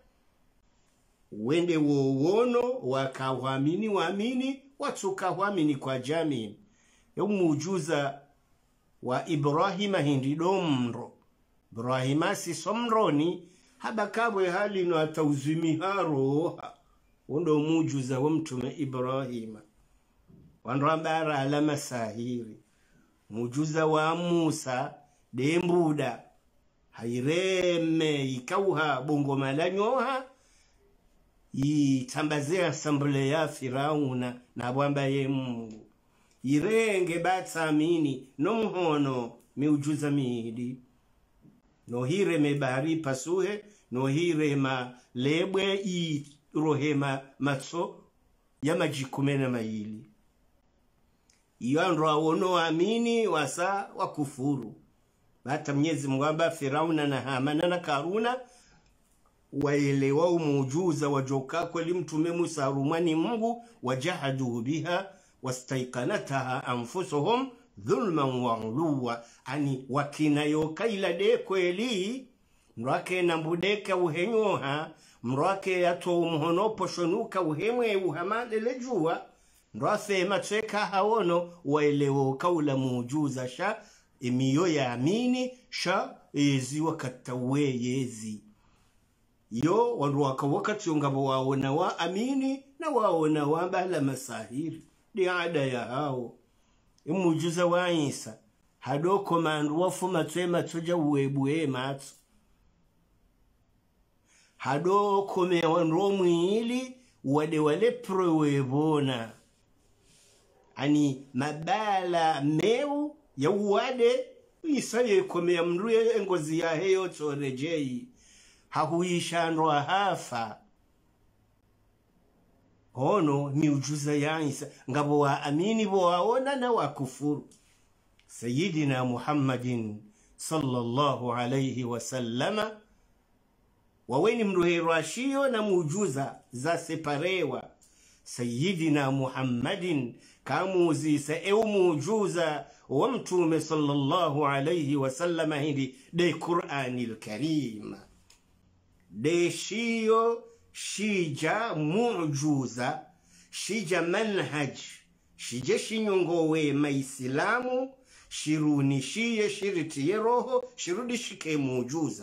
wende wowono wakawamini waamini watukawamini kwa jamii. Muujuza wa Ibrahima hindi domro Ibrahima si somroni habakabwe hali no atauzimiharo undo muujuza wa mtume Ibrahima. Wanrambara alama sahiri muujuza wa Musa dembuda haireme ikauha bongo malanyoha itambazea asambule ya Firauna na bwamba ye Mungu irenge batsamini no muhono miujuza miidi no hire mebari pasuhe no hire ma lebwe i rohema matso ya majikumena maili iandro awono amini wasa wakufuru. Bata Mwenyezi Mungu Firauna na Hamana na Karuna waelewa muujuza wajoka kweli mtume Musa rumani Mungu wajahadu biha wastaiqanataha anfusuhum dhulman wa uluwa. Ani wakina yokaila de kweli mrake nambudeka uhenyoha mrake yato umuhonopo shonuka uhemwe uhamadele jua mrase matweka hawono waelewa kaula muujuza sha emiyo ya amini sha ezi wakatawe yezi yo wanruwaka wakati yongabo waona wa amini na waona wa bala masahiri di ada ya hao. Muujuza wa Isa hadoko mandu wafuma twema tuja uwebuwe matu hadoko mewanro mwili wade wale prowebona ani mabala meu ya uwade Isa yekomea mruye ngozi ya heyo torejei hakuishandwa hafa. Hono miujuza ya Isa ngabo wa amini bo waona na wakufuru. Sayyidina Muhammadin sallallahu alayhi wasallama waweni mruhe rashio na muujuza za separewa. Sayyidina Muhammadin kamuzisa muujuza wa mtume sallallahu alayhi wasallama hindi de Qur'anil Karim de shio shija muujuza shija manhaj shija shinyongowe maislamu shirunishie shiritiye roho shirudishike muujuza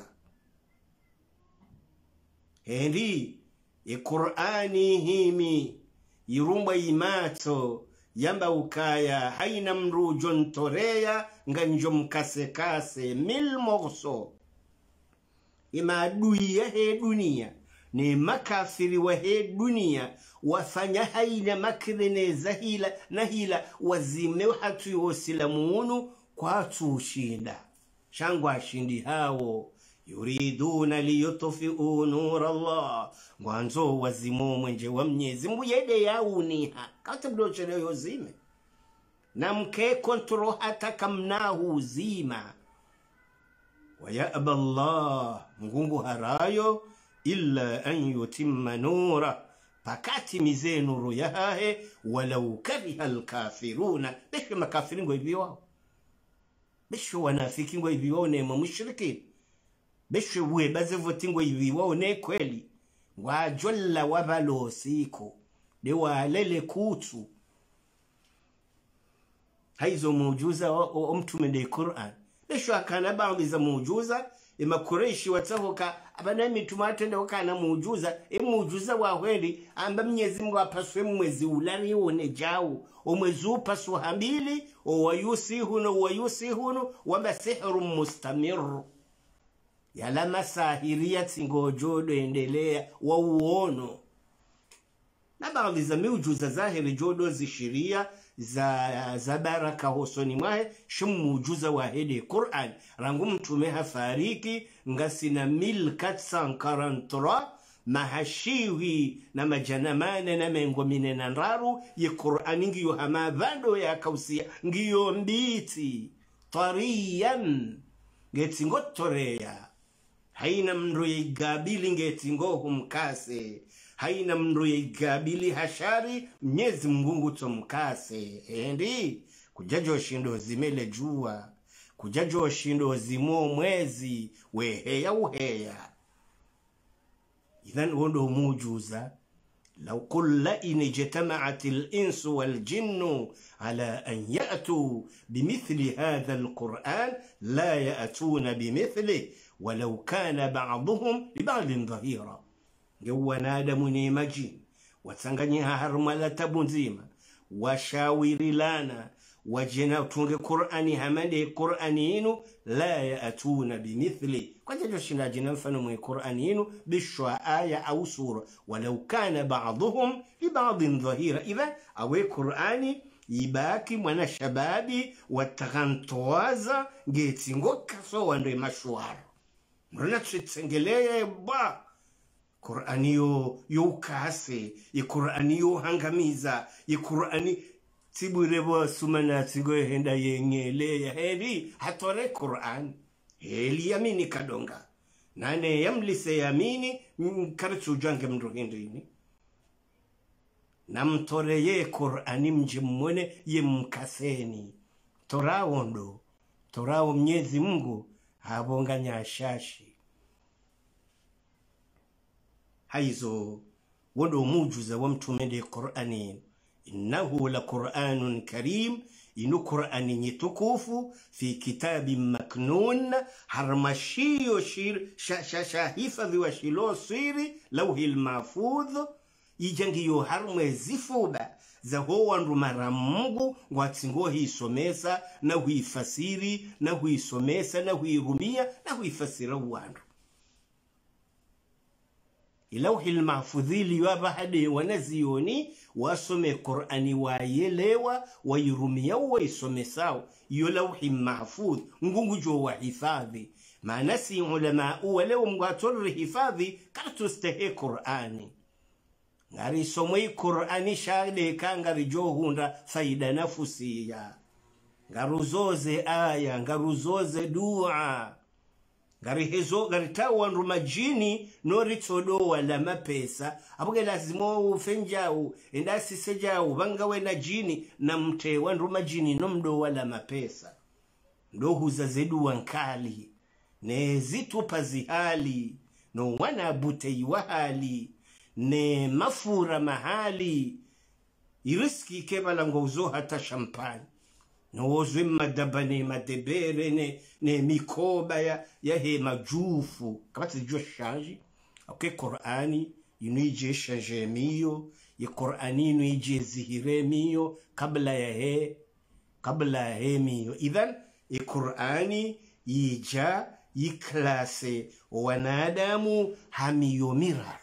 hendi Qur'ani himi yirumba imato yamba ukaya haina mrujo ntorea nganjo mkase mil morso ima adui ya he dunia ni makafiri wa he dunia wafanya haina makrene zahila na hila wazimeu hatu yosilamunu kwa tushinda shangwa shindi hao yuriduna liyutfi'u nura Allah mwanzo wazimu mwenje wa Mwenyezi Mungu yede yauniha kati mdochele yozime na mke kontro hata kamnahu zima wayaba Allah Mungu harayo illa an yutimma nura pakati mize nuru yahe walau kariha alkafiruna. Bisho makafirin ngo ibiwao bisho wanafiki ngo ibiwao ne mushrikin beshe we bazevoti ngo ibiwao ne kweli wajolla wabalo siko de walele kutu. Haizo muujuza o mtume de Qur'an besho akana baamiza muujuza makureishi watahoka abanami tumatende wakana muujuza muujuza wa hweli amba Mwenyezi Mungu apaswe mwezi ulari one jao omwezi upasu hambili o wayusihunu wamba sihru mustamir yala masahiria tingojodo endelea wa uono na baadhi za miujiza zahiri jodo zishiria za baraka hosoni mwahe shimujuza wa hede Qur'an rangu mtume hafariki ngasina 1443 mahashiwi na majanamane na mengo minena ndaru ye Qur'an ngiyo hamavando ya kausia ngiyo mbiti tariyan ngeti ngotoreya haina mndu igabili ngeti ngohu mkase haina mndu igabili hashari Mwenyezi Mungu tumkase endi kujajo shindo zimele jua kujajo shindo zimo mwezi weheya uheya idhan wondo mujuza لو قل لئن اجتمعت الإنس والجن على أن يأتوا بمثل هذا القرآن لا يأتون بمثله ولو كان بعضهم لبعض ظهيرا جوانا آدم مجين وتنغنيها هرملة بنزيمة وشاور لنا وجنا تونغ قرآني همدي قرآنينو لا يأتون بمثله كنت جوشنا جنا فنمو قرآنينو بشوى آية أو سورة ولو كان بعضهم لبعض ظهيرا إذا أوي قرآني يباكي وانا شبابي واتغانتوازا جيتينغو كسو واندو مشوار مرنا تشتنجلية با قرآني يو كاسي يقرآني يو هنغميزا يقرآني Tiburebo sumana tigoe henda yengele ya heri hatore Qur'an heli yamini kadonga nane yamlise yamini karitu jange mruhindini namtore ye Qur'ani mjimwene ye mkaseni torawondo torawo Mwenyezi Mungu habonga nyashashi haizo wondo mujuza wa mtumende Qur'ani إنه لقرآن كريم إنه قرآن يتكوف في كتاب مكنون حرمشي وشير شاهيفة وشيلو صيري لوه المحفوظ يجنجيو حرم زفوبا زهوان رمارمغو واتسنغو هي سوميسا نهو فسيري نهو سوميسا نهو رمية نهو فسيروان إلوه المحفوظي ليوابا هده ونزيوني wasome Qur'ani wayelewa wairumia waisomesao yolauhi mahfudh ngungujo wa hifadhi maana si ulama wale mwatori hifadhi kartustehe Qur'ani ngari somwe Qur'ani shale kangari johunda faida nafusiya ngaruzoze aya ngaruzoze dua ngari hezo ngari tawandu majini noritodo wala mapesa abuge lazimo ufenjao endasi sejao bangawe na jini na mte wandu majini nomdo wala mapesa ndo huzazedu wankali ne zitu pazihali no wana bute wahali ne mafura mahali iriski kebala ngozo hata champagne Nozwe madabane madebere ne mikoba ya he majufu kabati jo change okay Qur'ani inuje change miyo ye Qur'ani inuje zihire miyo kabla ya he miyo idhan e Qur'ani yija yiklase wanadamu hamiyo mirar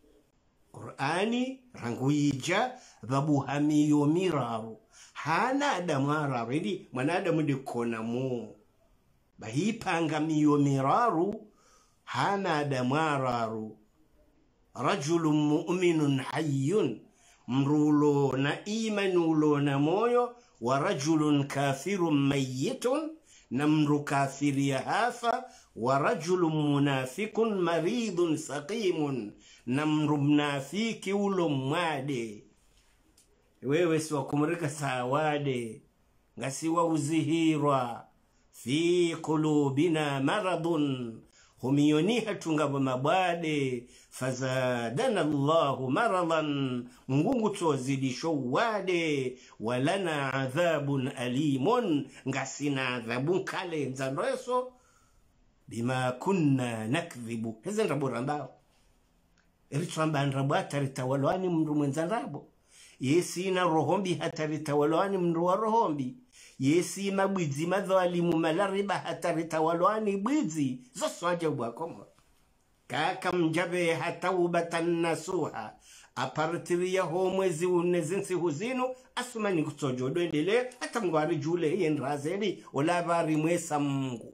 Qur'ani rangu yija babu hamiyo miraru hana adamu araridi mwanadamu di kona mu bahipanga miyo miraru hana adamu araru rajulun mu'minun hayyun mrulo na imanulo na moyo wa rajulun kafirun mayyitun na mru kafiri ya hafa wa rajulun munafikun maridun saqimun na mru mnafiki ulo mwade wewe si wakumurika sawade ngasiwa uzihirwa fi qulubina maradun humiyoniha tungaba mabade fazadana Allahu maradan mungu tozidisho wade walana adhabun alimun ngasina adhabun kale nzanreso bima kunna nakdhibu hizi ndaburambao eritwamba ndrabu ataritawalwani mndu mwenzanrabo yesi na rohombi hataritawalwani mndu wa rohombi yesi mabwizi madhalimu malariba hataritawalwani bwizi zoso ajabu akomo kaka mjabe hataubatan nasuha apartiria ho mwezi unezinsi huzinu asumani kutojodo endele hata mgwari jule yenrazeli olabari mwesa Mungu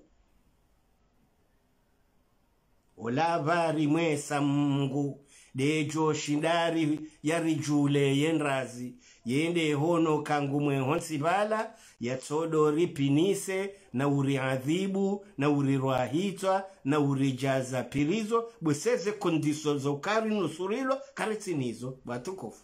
olabari mwesa Mungu dejo shindari yari jule yenrazi yende hono kangumwe honsibala yatsodo ripinise na uriadhibu na urirwahitwa na urijaza pirizo bweseze kondiso zokari nusurilo karitinizo batukofu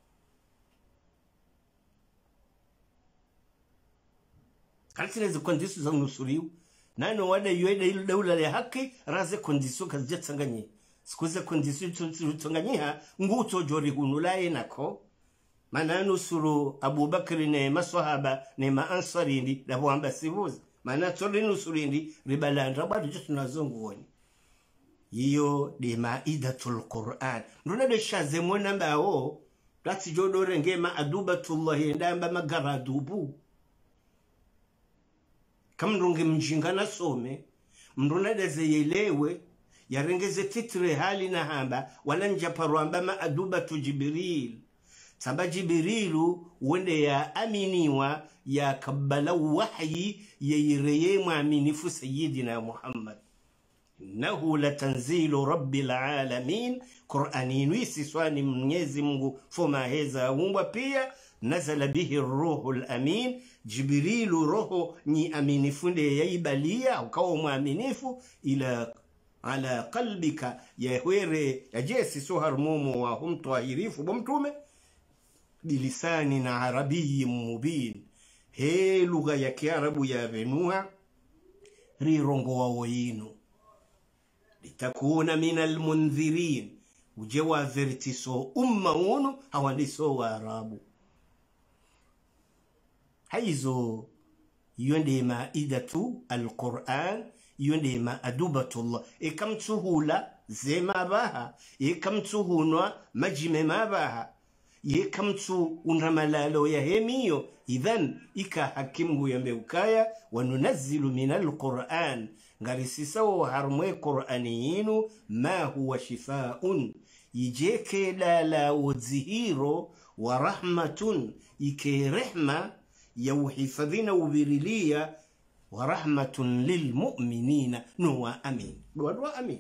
karitinizo kondiso za nusuriu nano wada yueda ilu daula ya haki raze kondiso kazijatsanganye sikuze kondiso tutsanganyiha nguto jori hunulaye nako mana nusuru Abubakari ne maswahaba ne maansarindi dabuamba sivuza mana tsori nusurindi ribalanda bado tunazonguoni iyo de maidatul Qur'an ndona de shazemo namba o dati jodore ngema adubatullah ndamba magaradubu kamrunge mjingana some mndona dezeyelewe yarengeze titre hali na hamba wala njaparwamba maadubatu Jibril samba Jibrilu wende ya aminiwa ya kabala wahyi yireye muaminifu sayyidina Muhammad innahu latanzilu rabbil alamin Qur'ani nuisi swani Mwenyezi Mungu foma heza umbwa pia nazala bihi ruhul amin Jibrilu roho ni aminifu nde yaibalia ukawa muaminifu ila ala qalbika yahwere yajesi sohar mumu wa humtwahirifu bomtume bilisani na arabiyi mubin he lugha ya Kiarabu ya venuha rirongo wa woyinu litakuna minal mundhirin ujewa vertiso umma unu hawandiso wa Arabu haizo yonde maidatu al-Qur'an yonde maadubatullah ekamtuhula zema baha ekamtuhunwa majime mabaha yekamtu unramalalo ya hemiyo idhan ika hakimu yambeukaya wanunazzilu minal Qur'an ngarisisa wa harmwe Qur'aniyinu ma huwa shifaun yijeke dala uzihiro wa rahmatun ike rehma ya uhifadhina ubirilia wa rahmatun lilmu'minina nuwa amin wadwa amin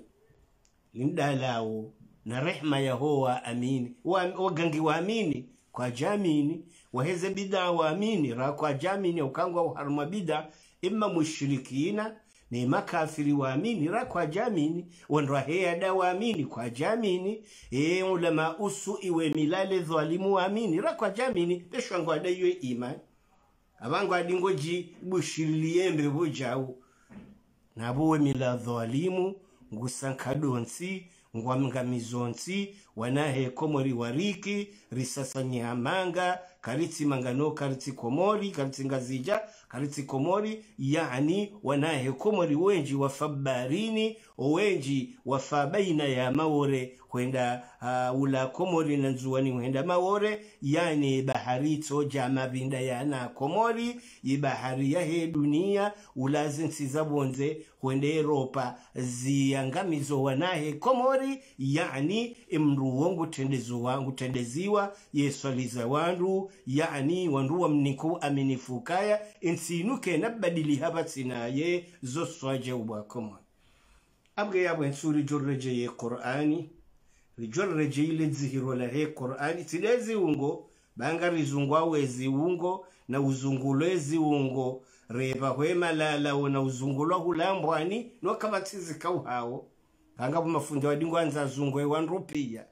lindalao na rehma ya hoa amini wagangi wa amini kwa jamini waheze bida wa amini ra kwa jamini ukangwa uharma bida imma mushrikina ni makafiri wa amini ra kwa jamini wanra hea da wa amini kwa jamini ulama usu iwe milale dhalimu wa amini ra kwa jamini peshwangu adaywe iman abangu adingoji bushiliembe bujau nabuwe mila dhalimu ngusankadonsi ngwamngamizonsi wanahe komori wariki risasa nyamanga karitsi mangano karitsi komori karitsi ngazija karitsi komori yani wanahe komori wenji wafabarini wenji wafabaina ya maore kwenda ula komori na nzuwani wenda maore yani baharito jama binda yana komori ibahari ya he dunia ulazinsi zabonze kwenda Europa ziangamizo wanahe komori yani imruongu tendeziwa yeswaliza wandu yani wanduwa mniku aminifukaya insinuke nabadili habatina ye zoswaje ubwa komori abge yabo nsuri jorreje ye Qur'ani rijorreje ile zihiro la he Qur'ani tilezi ungo bangari zungwa wezi ungo na uzungulezi ungo reba hwema lala na uzungulo hulambwani no kabatizi kauhao kanga mafundi wadingo anza zungwe wanrupia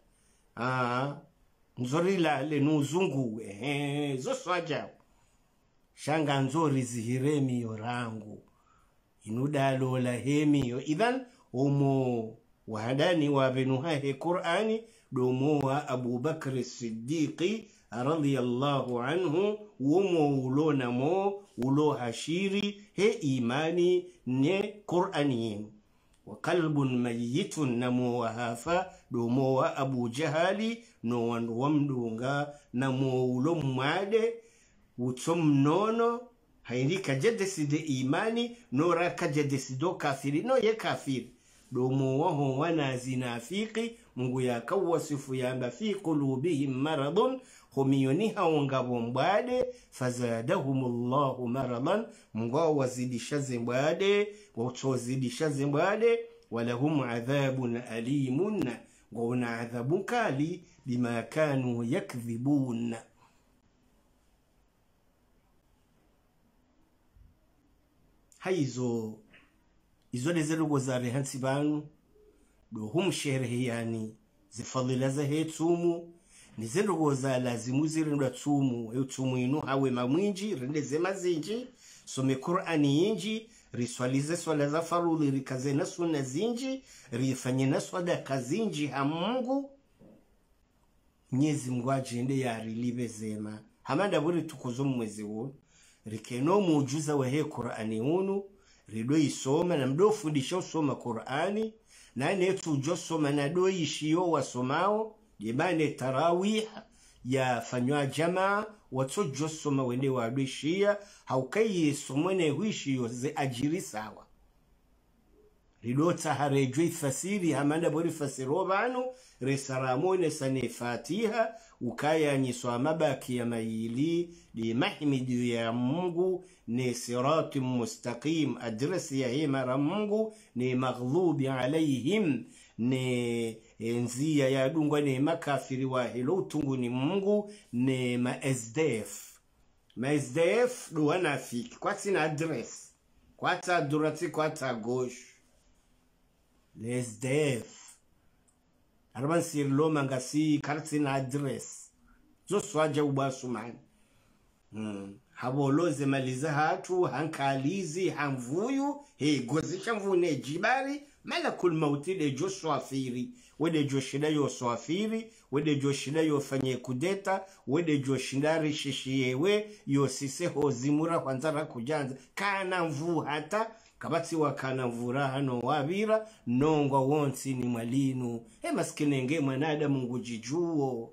nzori lale nuzunguwe zoswaja shanga nzori zihiremi yorangu inudalo la hemiyo idhan umo wahadani wa benuha he Qur'ani domo wa Abubakar Siddiqi radiyallahu anhu umo ulona mo ulo hashiri he imani ne Qur'aniyin wa qalbun mayyitun namo wahafa domo wa Abu Jahali no wamdunga namo ulo mwade utsomnono haindika jedeside imani nora kajedesido kafiri no ye kafiri domo waho wana zinafiki Mungu yakawasifu yamba fi qulubihim maradun humiyoni haongabo mbade fazadahumullahu maradan Mungu wazidisha zimbade wazidisha zimbade walahum adhabun alimun wa adhabun kali bima kanu yakdhibun. Haizo izo lezerugo za rehansi banu do hum sherehe yani zifadhila za hetumu nizerugo za lazimu zirinda tumu yutumu inu hawe mamwinji rendeze mazinji some Qur'ani yinji riswalize swala za farudhi rikaze na sunna zinji rifanye na swada kazinji ha Mungu Mwenyezi Mungu ajende yari libe zema hamanda buri tukuzo mwezi huo rikeno muujiza wa he Qur'ani hunu rido isoma na mdo fundisha usoma Qur'ani na netu josoma na do ishio wasomao jibane tarawih ya fanywa jamaa watu josoma wende wadishia haukai somone huishio ze ajiri sawa rido taharejwe fasiri hamanda bori fasiro banu resaramone sane Fatiha ukaya nyiswa mabaki ya maili li mahmidu ya Mungu ni sirati mustaqim adresi ya hima Mungu ni maghlubi alayhim ni nzia ya dungwa ni makafiri wa hilo utungu ni Mungu ni maSDF duwana fiki kwa tina adres kwa ta durati kwa ta gosh SDF Arban sirlo mangasi kartina adres zo swaja ubasu man haboloze maliza hatu hankalizi hamvuyu gozisha mvune jibari malakul mauti de jo swafiri wede jo shida yo swafiri wede jo shida yo fanye kudeta wede jo shindari shishiyewe yo sise hozimura kwanzara kujanza kana mvu hata kabati wakana mvura hano wabira nongwa wonsi ni mwalinu maskinenge mwanada Mungu jijuo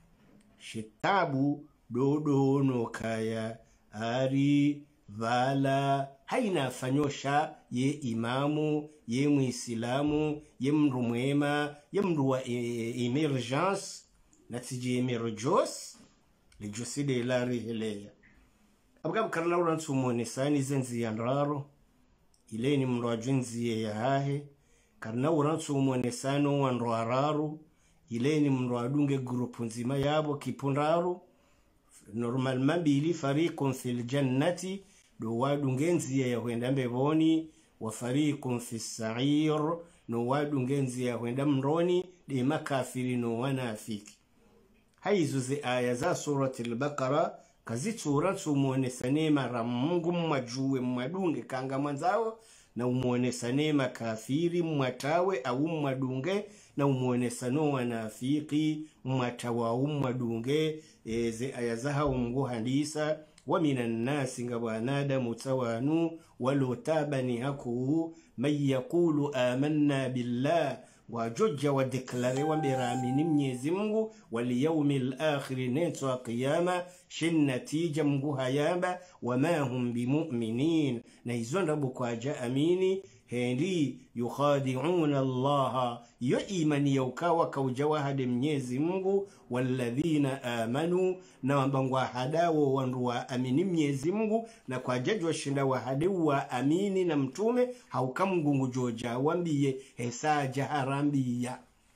shitabu dodo no kaya ari vala haina fanyosha ye imamu ye muislamu ye mru mwema ye mru wa emergence natiji emerjos le joside ilari heleya abgab karna urantu monesani zenzi yandraro ile ni mru ajunzi ya hahe karna urantu monesano wanro araru ile ni mru adunge grupu nzima yabo kipundaru normalement bili fariqun fil jannati do wadungenzi ya huenda mbevoni wa fariqun fis sa'ir no wadungenzi ya huenda mroni de makafiri no wanafiki. Haizo zi aya za surati al-Baqara kazitura tumuonesane mara Mungu mwajuwe mwadunge kanga mwanzao na umuonesane makafiri mwatawe au mwadunge na umuonesano wanafiki mwatawa mwadunge zi aya za Mungu handisa wa minan nasi ngabanada mutawanu walau tabani haku man yaqulu amanna billah wajoja wa deklare wa biramini Mwenyezi Mungu wal yawmil akhir netwa qiyama shinnatija Mungu hayamba wama hum bimu'minin na izonda bukwaja amini hendi yukhadi'una Allah yo imani yaukawa kaujawa hadi Mwenyezi Mungu walladhina amanu na wambangwa hadawo wanruwa amini Mwenyezi Mungu na kwa jajwa shinda wa hadewa amini na mtume haukamungu joja wambiye hesaja harambiya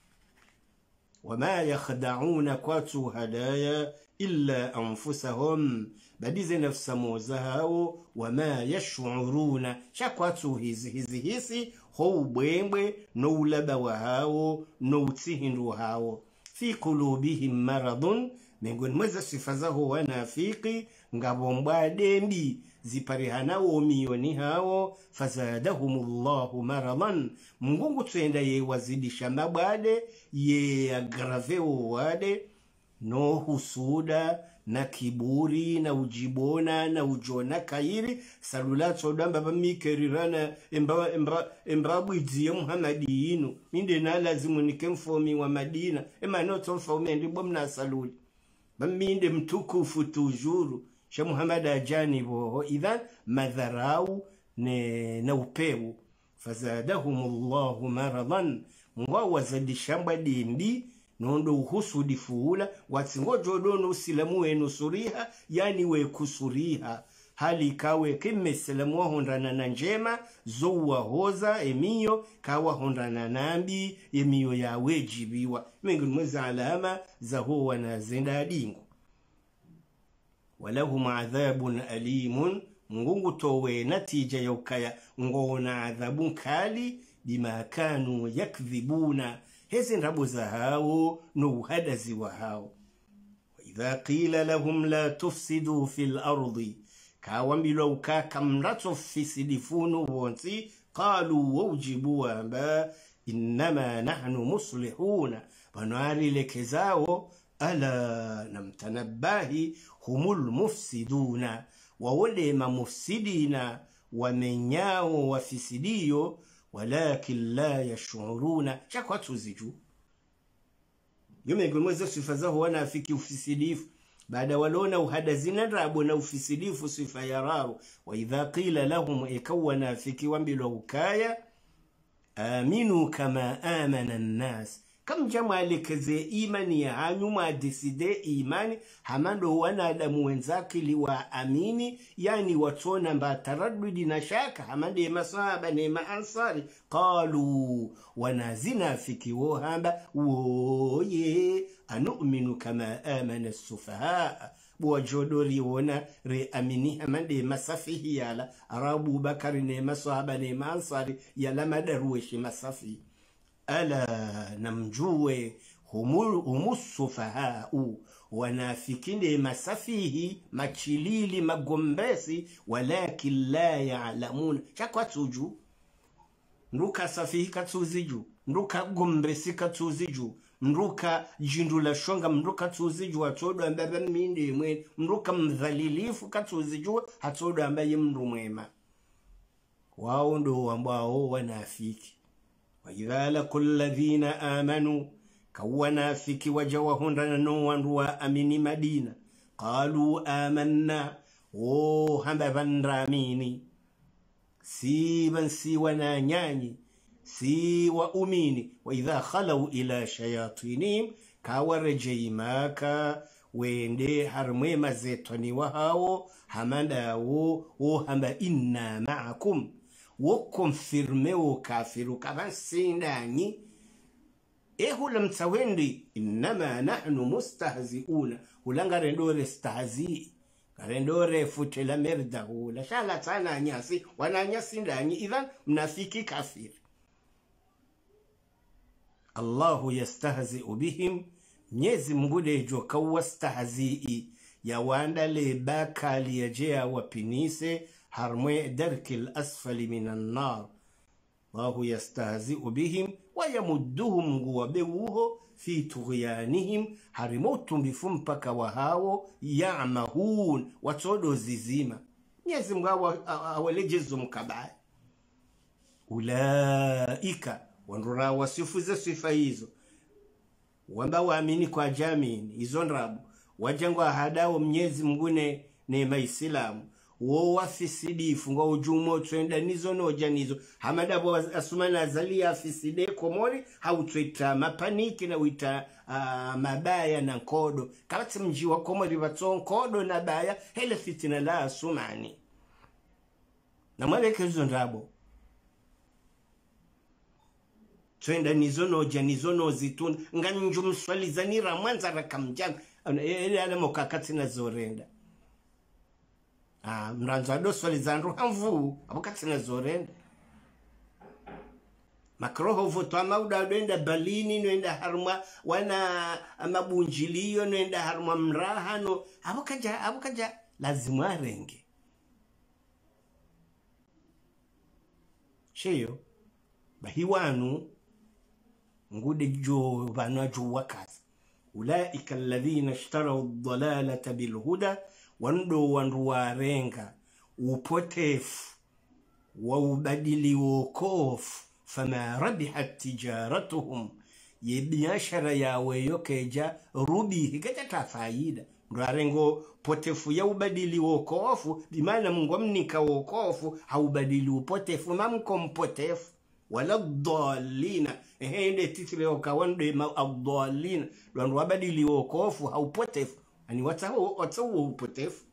wama yakhda'una kwatu hadaya illa anfusahum badize nafsa mozahao wama yash'uruna shakwatu hizi ho bwembwe no ulaba wa hao no utihindu hao fi qulubihim maradun mengoni mweza sifa zao wanafiki ngabomba dembi ziparihana wo miyoni hao fazadahumullahu maradan Mungu twenda ye wazidisha mabade ye agraveo wade no husuda na kiburi na ujibona na ujona kairi salulato damba bamikerirana embabwidziye Muhammadinu minde na lazimu nikemfomi wa Madina noto mfomi ndi bomna saluli baminde mtukufu tujuru Muhammad ajani boho idhan madharau na upeu fazadahumullahu maradan mwawazadishamba dindi nondo uhusudi fuula watsingojo dono usilamu wenu suriha yani we kusuriha hali kawe kimme silamu wahondana na njema zowa hoza emiyo kawa hondana nambi emiyo ya wejibiwa mengi mweza alama za huwa na zenda dingu walahum adhabun alimun mungu towe natija yaukaya ngona adhabun kali bima kanu yakdhibuna hezi nrabu za hao no uhadazi wa hao idha qila lahum la tufsidu fil ardi kawambilo ukaka mrato fisidifunu wonsi qalu waujibu amba innama nahnu muslihuna wanuari lekezao ala namtanabahi humul mufsiduna wawolema mufsidina wamenyao wafisidio walakin la yashuruna chakwa tuziju yume ngomweza sifa zao wanafiki ufisidifu baada walona uhadazina rabo na ufisidifu sifa yararu wa idha qila lahum ikawana fiki wambilo ukaya aminu kama amana an-nas kam jamalekeze imani ya hanyuma deside imani hamando wanadamu wenzake liwa amini yani watona mba taraddudi na shaka hamande masahaba ne maansari qalu wanazina fiki wohamba woye anu'minu kama amana as-sufaha bwajodori wona re amini hamande masafihi yala arabu bakari ne masahaba ne maansari yala madaruweshi masafi ala namjue humusufahau wanafikinde masafihi machilili magombesi walakin la ya'lamun chakwa tuju nduka safihi katuziju nduka gombesi katuziju nduka jindula shonga nduka tuziju watodo ambaye mindi mwe nduka mdhalilifu katuziju hatodo ambaye mndu mwema wao ndo ambao wanafiki وإذا لقوا الذين آمنوا كونافك وجوهن نوانوا أمين مدينة قالوا آمنا وهمبا راميني سيبا سيونا ناني سيوا أميني وإذا خلوا إلى شياطينهم كاورجيماكا ويندي حرمي مزيتوني وهاو همداو وهمبا إنا معكم وكونفيرميو كافرو كمان سيناني اهو متساوندي انما نحن مستهزئون ولanga rendore stahzi rendore futela merda hula shala sana nyasi wananyasi ndani idhan mnafiki kafir Allahu yastahzi'u bihim nyezi mngude joka wastahzi'i ya wanda le bakali yajea wapinise harmwe darkil asfali minan nar Allahu yastahzi'u bihim wa yamudduhum guwabewuho fi tughyanihim harimotum bifumpaka wahao ya'mahun watodo zizima nyezi mgawa awelejezo mkabaya ulaika wanrura wasifuze sifa hizo wamba waamini kwa jamini hizo nrabu wajangwa hadao mnyezi mngune neema Islamu wo wafisidi funga ujumo twenda nizo noja nizo hamada bo asumana azali afiside komori hautwita mapaniki na wita mabaya na kodo kabati mji wa komori baton kodo na baya hele fitina la asumani na mwaleke hizo ndrabo twenda nizo noja nizo nozitun nganju mswali zanira mwanza rakamjanga ele ala mokakati na zorenda mranzo doswali zanru hamvu abukati na zorenda makroho voto amauda doenda balini noenda harma wana mabunjilio noenda harma mrahano abukaja lazima renge sheyo bahiwanu ngude jo banajo wakazi ulaika alladhina ishtaraw ad-dalalata bilhuda wando wanruwarenga upotefu wa ubadili wokofu fama rabihat tijaratuhum yebiashara yawe yokeja rubi hikata faida mrarengo potefu ya ubadili wokofu bimana Mungu amnika wokofu haubadili upotefu mamko mpotefu wala dhalina ende titire okawande ma adhalina wandu wabadili wokofu haupotefu ani watao upotefu.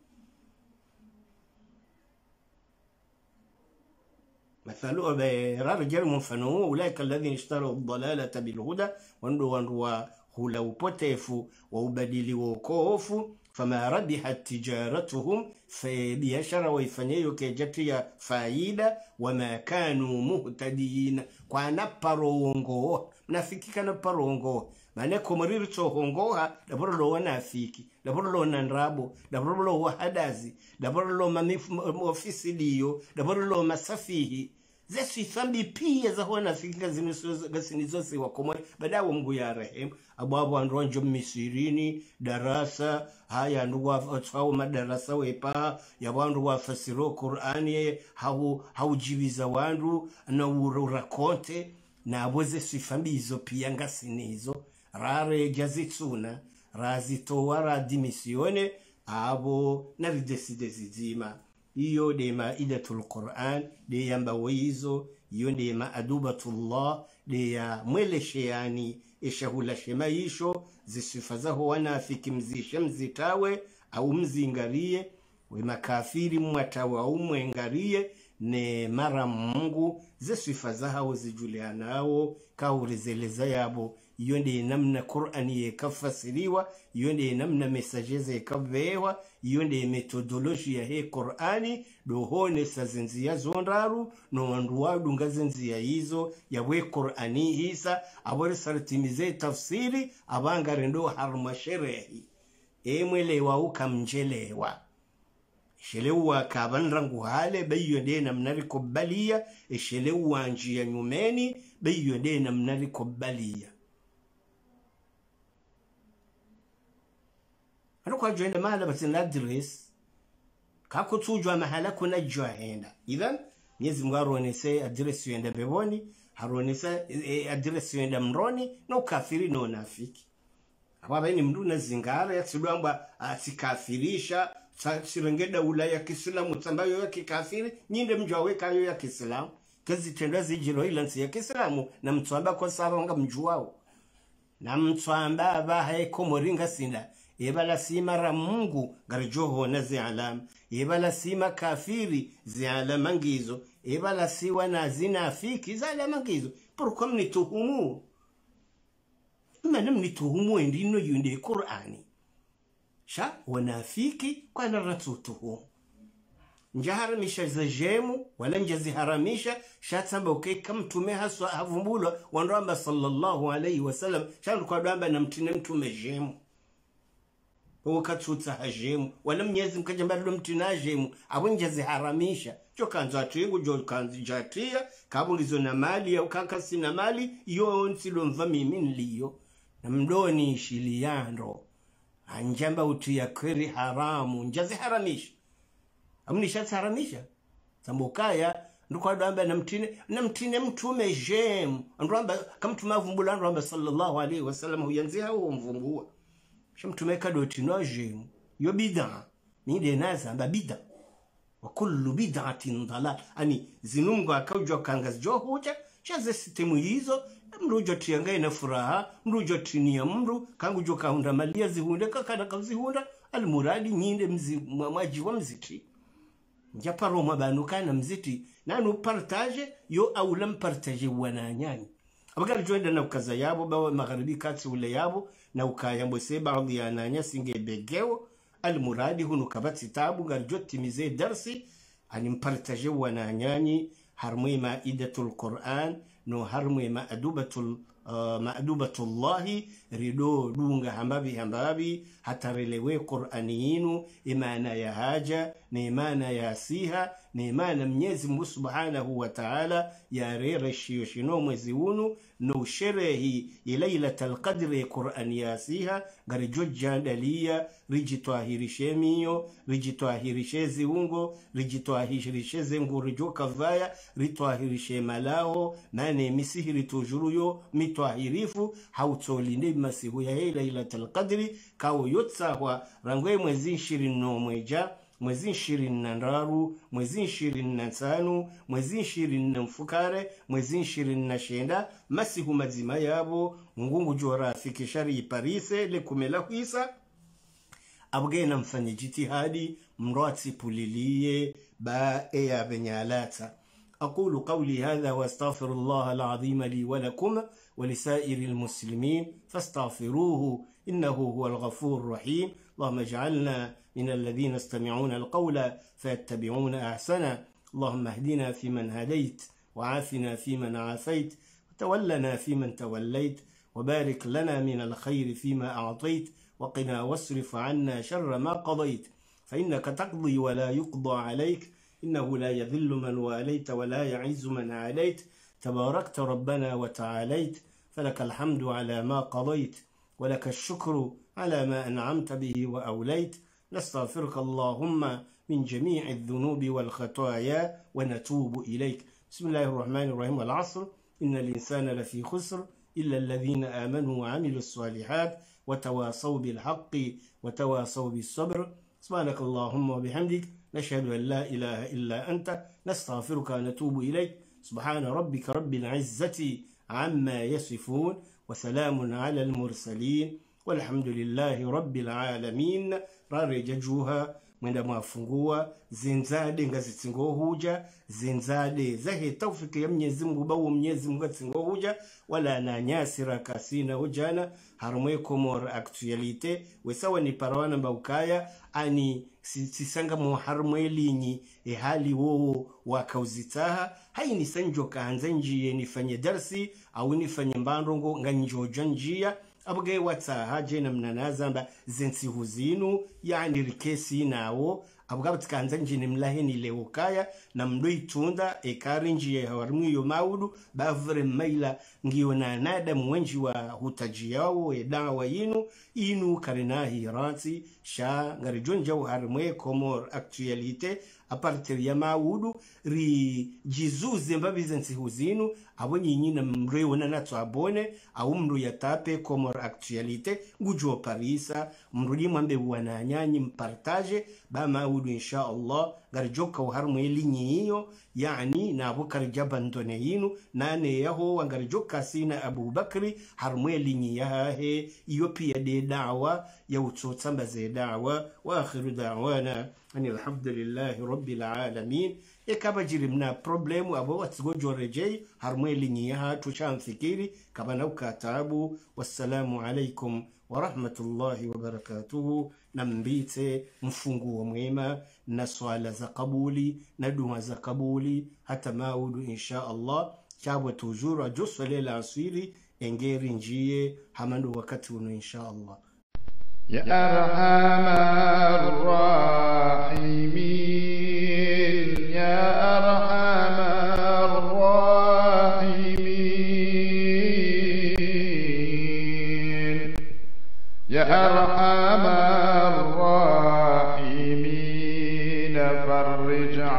مثلوا برجال منفنوا أولئك الذين اشتروا الضلالة بالهدى وانروا هلو بوتيفو وبديل وكوفو فما ربحت تجارتهم فبيشر ويفنيو كجتيا فايدة وما كانوا مهتدين كوانا برونغو نافيكي كان برونغو maana kumuriri tohongoha daboro lo wanafiki daboro lo nanrabo daboro lo wahadazi daboro lo ofisi liyo daboro lo masafihi zesi thambi pia za wanafiki gasinizosi wakomori badawo Mungu ya rehemu ababu andronjo misirini darasa haya nduwa tsawo madarasa wepa ya wandu wafasiro Qur'ani haujibiza wandu na urakonte na aboze sifambi hizo pia ngasinizo rare jazitsuna razitoa radimisione abo na rideside zizima iyo de maidatul Qur'an de yamba wizo iyo de maadubatullah de ya mwelesheani eshahula shemaisho zisifazaho wanafiki mzishe mzitawe au mzingarie we makafiri mwatawe au mwengarie ne mara Mungu zisifazaho zijulianao kaurizeleza yabo iyo ndiye namna Qur'ani yakafasiriwa iyo ndiye namna messages yakavewa iyo ndiye metodolojia he Qur'ani dohone sazenziya zondaru no wandu wadu ngazenziya hizo yawe Qur'ani hisa abore saritimize tafsiri abangare ndo harma sherehi emwelewa ukamjelewa shelewa kabanrangu hale bayo ndiye namna rikobalia shelewa njia nyumeni bayo ndiye namna rikobalia. Kwa joina mahala batina adres kako tujwa mahala kuna joina idhan Mwenyezi Mungu aronese adres yenda beboni haronesa adres yenda mroni no kafiri no nafiki ababa ni mndu na zingara yatsidwamba asikafirisha sirengeda ulaya Kiislamu tsambayo ya kikafiri nyinde mjaweka yo ya Kiislamu kazi tenda zijiro ilansi ya Kiislamu na mtswamba kwa saronga mjuwao na mtswamba abahe komoringa sinda yebala sima ra Mungu garijoho na zialam yebala sima kafiri zialama ngizo yebala siwa na zinafiki zialama ngizo pourquoi mnituhumu manam nituhumu ndino yunde Qur'ani sha wanafiki kwa naratutuhu njaharamisha zajemu wala njaziharamisha shatsamba okay kam tume haswa havumbulwa wanramba sallallahu alayhi wasallam shandu kwa damba na mtine mtume jemu wakatutsa hajemu wala Mwenyezi mkajamba ndo mtinajemu abunja ziharamisha chokanza atigu jo kanzijatia kabungizo na mali ya ukakasi na mali iyo nsilo mvamimi nliyo na mdoni shiliando anjamba utia kweri haramu njazi haramisha amnisha haramisha tambokaya ndukwa damba na mtine mtume jemu ndramba kamtuma vumbula ndramba sallallahu alaihi wasallam huyanzia huo mvumbua shamtumeka doti nojimu yo bid'a ni de naza amba bid'a wa kullu bid'atin dalal ani zinungu akaujo kangazi jo huja chaze sistemu hizo mrujo tiangae na furaha mrujo tinia mru kangu jo kaunda malia zihunde kakana kazihunda almuradi nyinde mwaji wa mziti njaparo mwabanukana mziti nanu partage yo au lam partage wananyani abagari joenda na ukaza yabo bawa magharibi kati ule yabo na ukayambo se baadhi ya nanya singe begeo almuradi hunu kabati tabu garjoti mize darsi animpartage wananyani harmui maidatul Qur'an no harmui ma'adubatullahi rido dunga hambabi hata relewe Qur'aniyinu imana ya haja ni imana ya siha ni imana Mwenyezi Mungu Subhanahu wa Ta'ala ya rere shino mwezi unu no sherehi ilailatul qadri Qur'an yasiha garijojja dalia rijitwahirishe miyo rijitwahirishe ziungo rijitwahirishe zengu rijoka vaya ritwahirishe malao nane misihiri tujuruyo mitwahirifu hautolinde masihu ya ilailatul qadri kawo yotsahwa rangwe mwezi 20 mweja mwezi 23, mwezi 25, mwezi 20 mfukare, mwezi 29 masihu mazima yabo ngungu jora afikishari parise le kumela kuisa abgena mfanye jitihadi mrati pulilie ba ya benyalata. أقول قولي هذا واستغفر الله العظيم لي ولكم ولسائر المسلمين فاستغفروه إنه هو الغفور الرحيم. اللهم اجعلنا من الذين يستمعون القول فيتبعون أحسنه. اللهم اهدنا فيمن هديت وعافنا فيمن عافيت وتولنا فيمن توليت وبارك لنا من الخير فيما أعطيت وقنا واصرف عنا شر ما قضيت فإنك تقضي ولا يقضى عليك إنه لا يذل من واليت ولا يعز من عاليت تباركت ربنا وتعاليت فلك الحمد على ما قضيت ولك الشكر على ما أنعمت به وأوليت. نستغفرك اللهم من جميع الذنوب والخطايا ونتوب إليك. بسم الله الرحمن الرحيم. والعصر إن الإنسان لفي خسر إلا الذين آمنوا وعملوا الصالحات وتواصوا بالحق وتواصوا بالصبر. سبحانك اللهم وبحمدك نشهد أن لا إله إلا أنت نستغفرك ونتوب إليك. سبحان ربك رب العزة عما يصفون وسلام على المرسلين والحمد لله رب العالمين. Rarejajuha mwenda mafungua zinzade ngazitingo huja zinzade zahe taufiki ya Mwenyezi Mungu bawo Mwenyezi Mungu tingo huja wala na nyasira kasina hujana harumwe komor actualite wesawa ni parawana mbukaya ani sisanga mu harumwe linyi hali wo wakauzitaha haini sanjo kaanza njiye nifanye darsi au nifanye mbandongo nganjoja njia abge wataha jena mnanazamba zensi huzinu yani rikesi nawo abga batikanza njini mlaheni leukaya na mdoi tunda ekari njiye hawarimi yo maudu bavre maila ngiyo na nada mwenji wa hutaji yao edawa inu karinahi ranti sha ngarijonja uharimwe komor actualite apartir ya maudu ri jizuze mbabi zensi huzinu abo nyinyina mrewo na nato abone au mru ya tape komor actualite ngujo parisa mrudi mwambe wananyanyi mpartage ba maudu insha Allah garjoka uharumwe linyi hiyo yani na abukar jabandone yinu nane yaho wangarjoka sina Abu Bakri harumwe linyi yahe iyo pia de da'wa ya utsotamba ze da'wa wa akhiru da'wana ani alhamdulillahi rabbil alamin. Ekaba jirimna problemu abo watsigojo rejei harumwe linyi yaha tuchamfikiri kaba na ukatabu. Wassalamu alaikum wa rahmatullahi wa barakatuhu. Na mbite mfunguo mwema na swala za kabuli na dua za kabuli hata maudu insha Allah chabwa tujura josole la asiri engeri njie hamando wakati uno insha Allah. Ya arhamar rahimin ya arhamar rahimin ya arhamar الراحمين فرج